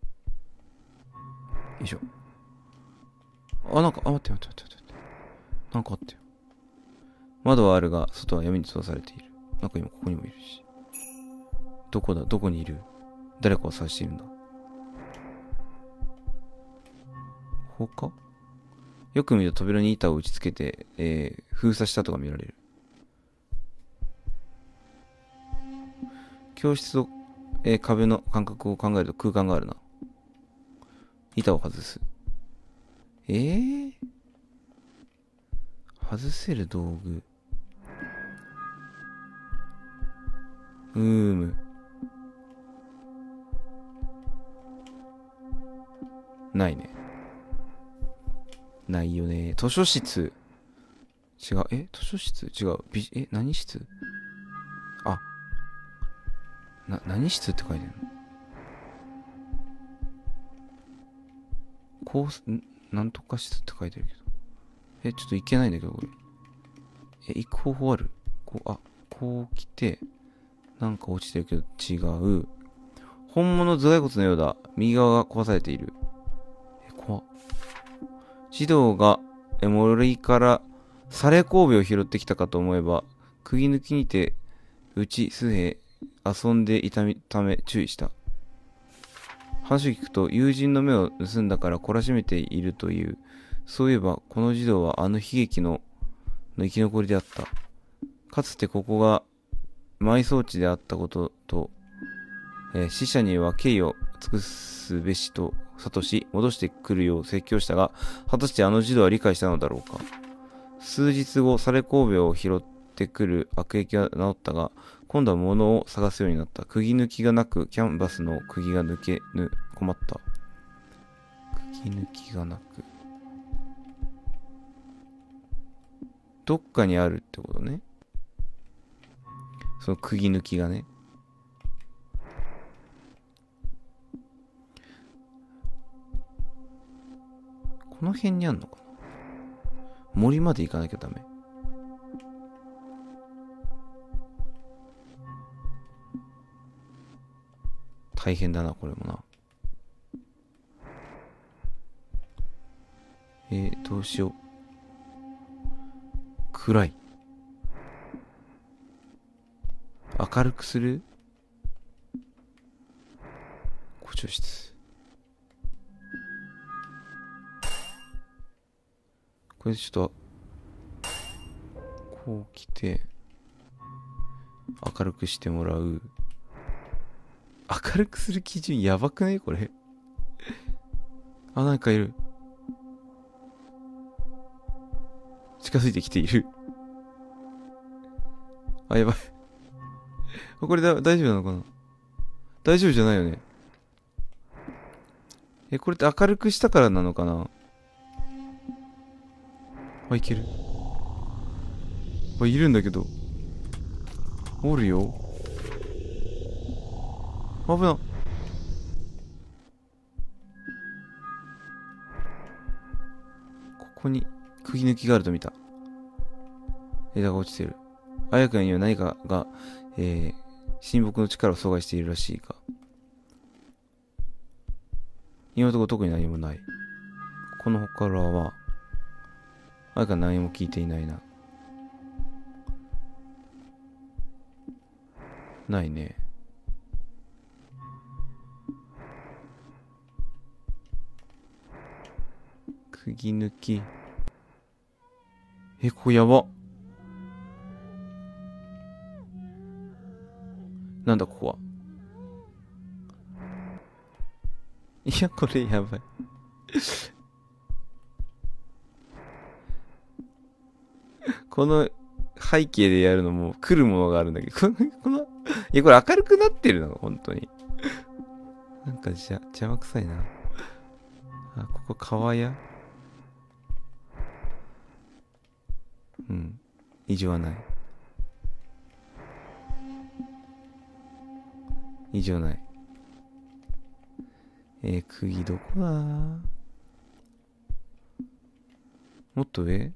いしょ。待って。なんかあったよ。窓はあるが、外は闇に閉ざされている。なんか今ここにもいるし。どこにいる？誰かを探しているんだ。他？よく見ると扉に板を打ち付けて、封鎖した跡が見られる。教室を壁の間隔を考えると空間があるな。板を外す。外せる道具。ないね。ないよね。図書室。違う。図書室違う。何室？あ。何室って書いてあるの？なんとか室って書いてるけど。ちょっといけないんだけど、これ。行く方法ある？こう来て、なんか落ちてるけど違う。本物頭蓋骨のようだ。右側が壊されている。怖っ。児童が森からサレ神戸を拾ってきたかと思えば、釘抜きにて数兵遊んでいたため注意した。話を聞くと、友人の目を盗んだから懲らしめているという。そういえば、この児童はあの悲劇の生き残りであった。かつてここが埋葬地であったことと、死者には敬意を尽くすべしと諭し、戻してくるよう説教したが、果たしてあの児童は理解したのだろうか。数日後、サレ神戸を拾ってくる悪役が治ったが、今度は物を探すようになった。釘抜きがなく、キャンバスの釘が困った。釘抜きがなく。どっかにあるってことね。その釘抜きがね。この辺にあんのかな？森まで行かなきゃダメ。大変だな、これもな。どうしよう。暗い。明るくする？校長室。これちょっと、こう来て、明るくしてもらう。明るくする基準やばくねこれ。なんかいる。近づいてきている。やばい。これ大丈夫なのかな？大丈夫じゃないよね。これって明るくしたからなのかな？いける。いるんだけど。おるよ。危な。ここに釘抜きがあると見た。枝が落ちてる。綾香には何かが、親睦の力を阻害しているらしいが。今のところ特に何もない。この他からは、綾香何も聞いていないな。ないね。釘抜き。ここやば。なんだここは。いや、これやばい。この背景でやるのも来るものがあるんだけど、いや、これ明るくなってるの本当に。なんか邪魔くさいな。ここ川屋？異常はない。異常ない。釘どこだ？もっと上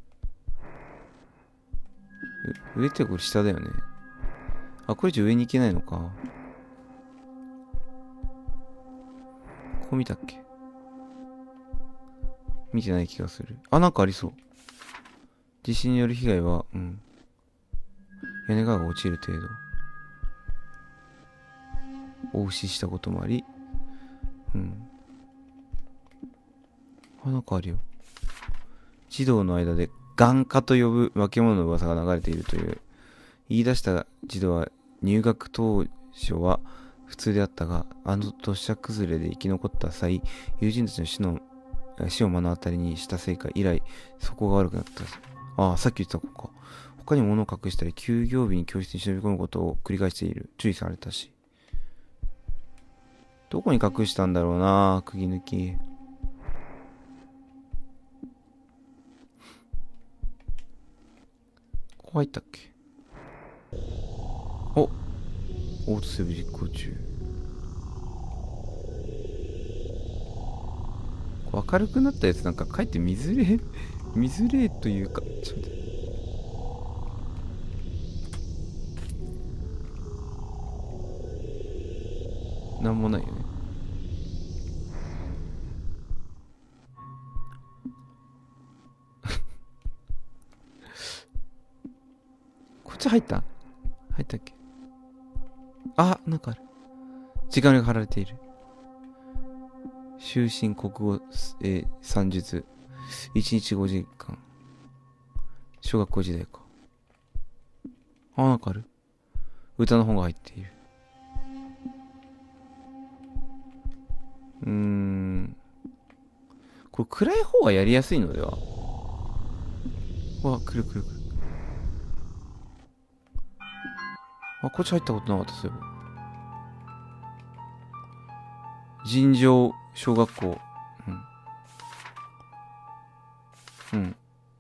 ってこれ下だよね。これ以上上に行けないのか。こう見たっけ？見てない気がする。なんかありそう。地震による被害は、屋根側が落ちる程度。大牛したこともあり、なんかあるよ。児童の間で眼科と呼ぶ化け物の噂が流れているという。言い出した児童は入学当初は普通であったが、あの土砂崩れで生き残った際、友人たちの死を目の当たりにしたせいか、以来、そこが悪くなった。ああ、さっき言ってた子か。他に物を隠したり、休業日に教室に忍び込むことを繰り返している。注意されたし。どこに隠したんだろうな、釘抜き。ここ入ったっけ？お、オートセーブ実行中。明るくなったやつなんかかえって見づれ見づれというか、ちょっと待って。なんもないよね。こっち入ったっけ？あ、なんかある。時間が貼られている。終身国語、算術。1日5時間。小学校時代か。あ、なんかある。歌の本が入っている。これ暗い方がやりやすいのでは？わ、来る来る来る。あ、こっち入ったことなかった、そういえば。尋常小学校。うん。うん。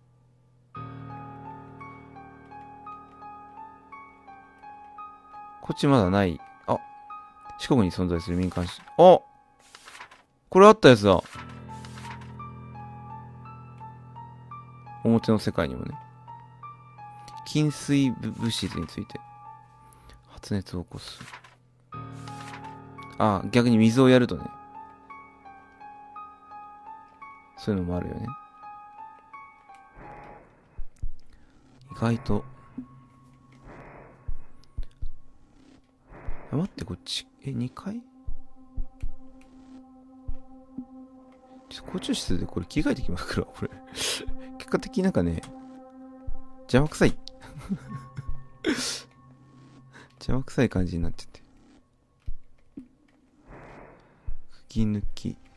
こっちまだない。あ、四国に存在する民間紙。あ、これあったやつだ。表の世界にもね。禁水物質について。発熱を起こす。あ、逆に水をやるとね。そういうのもあるよね。意外と。待って、こっち、2階？校長室でこれ着替えてきますから、これ。結果的になんかね、邪魔くさい。邪魔くさい感じになってて。釘抜き。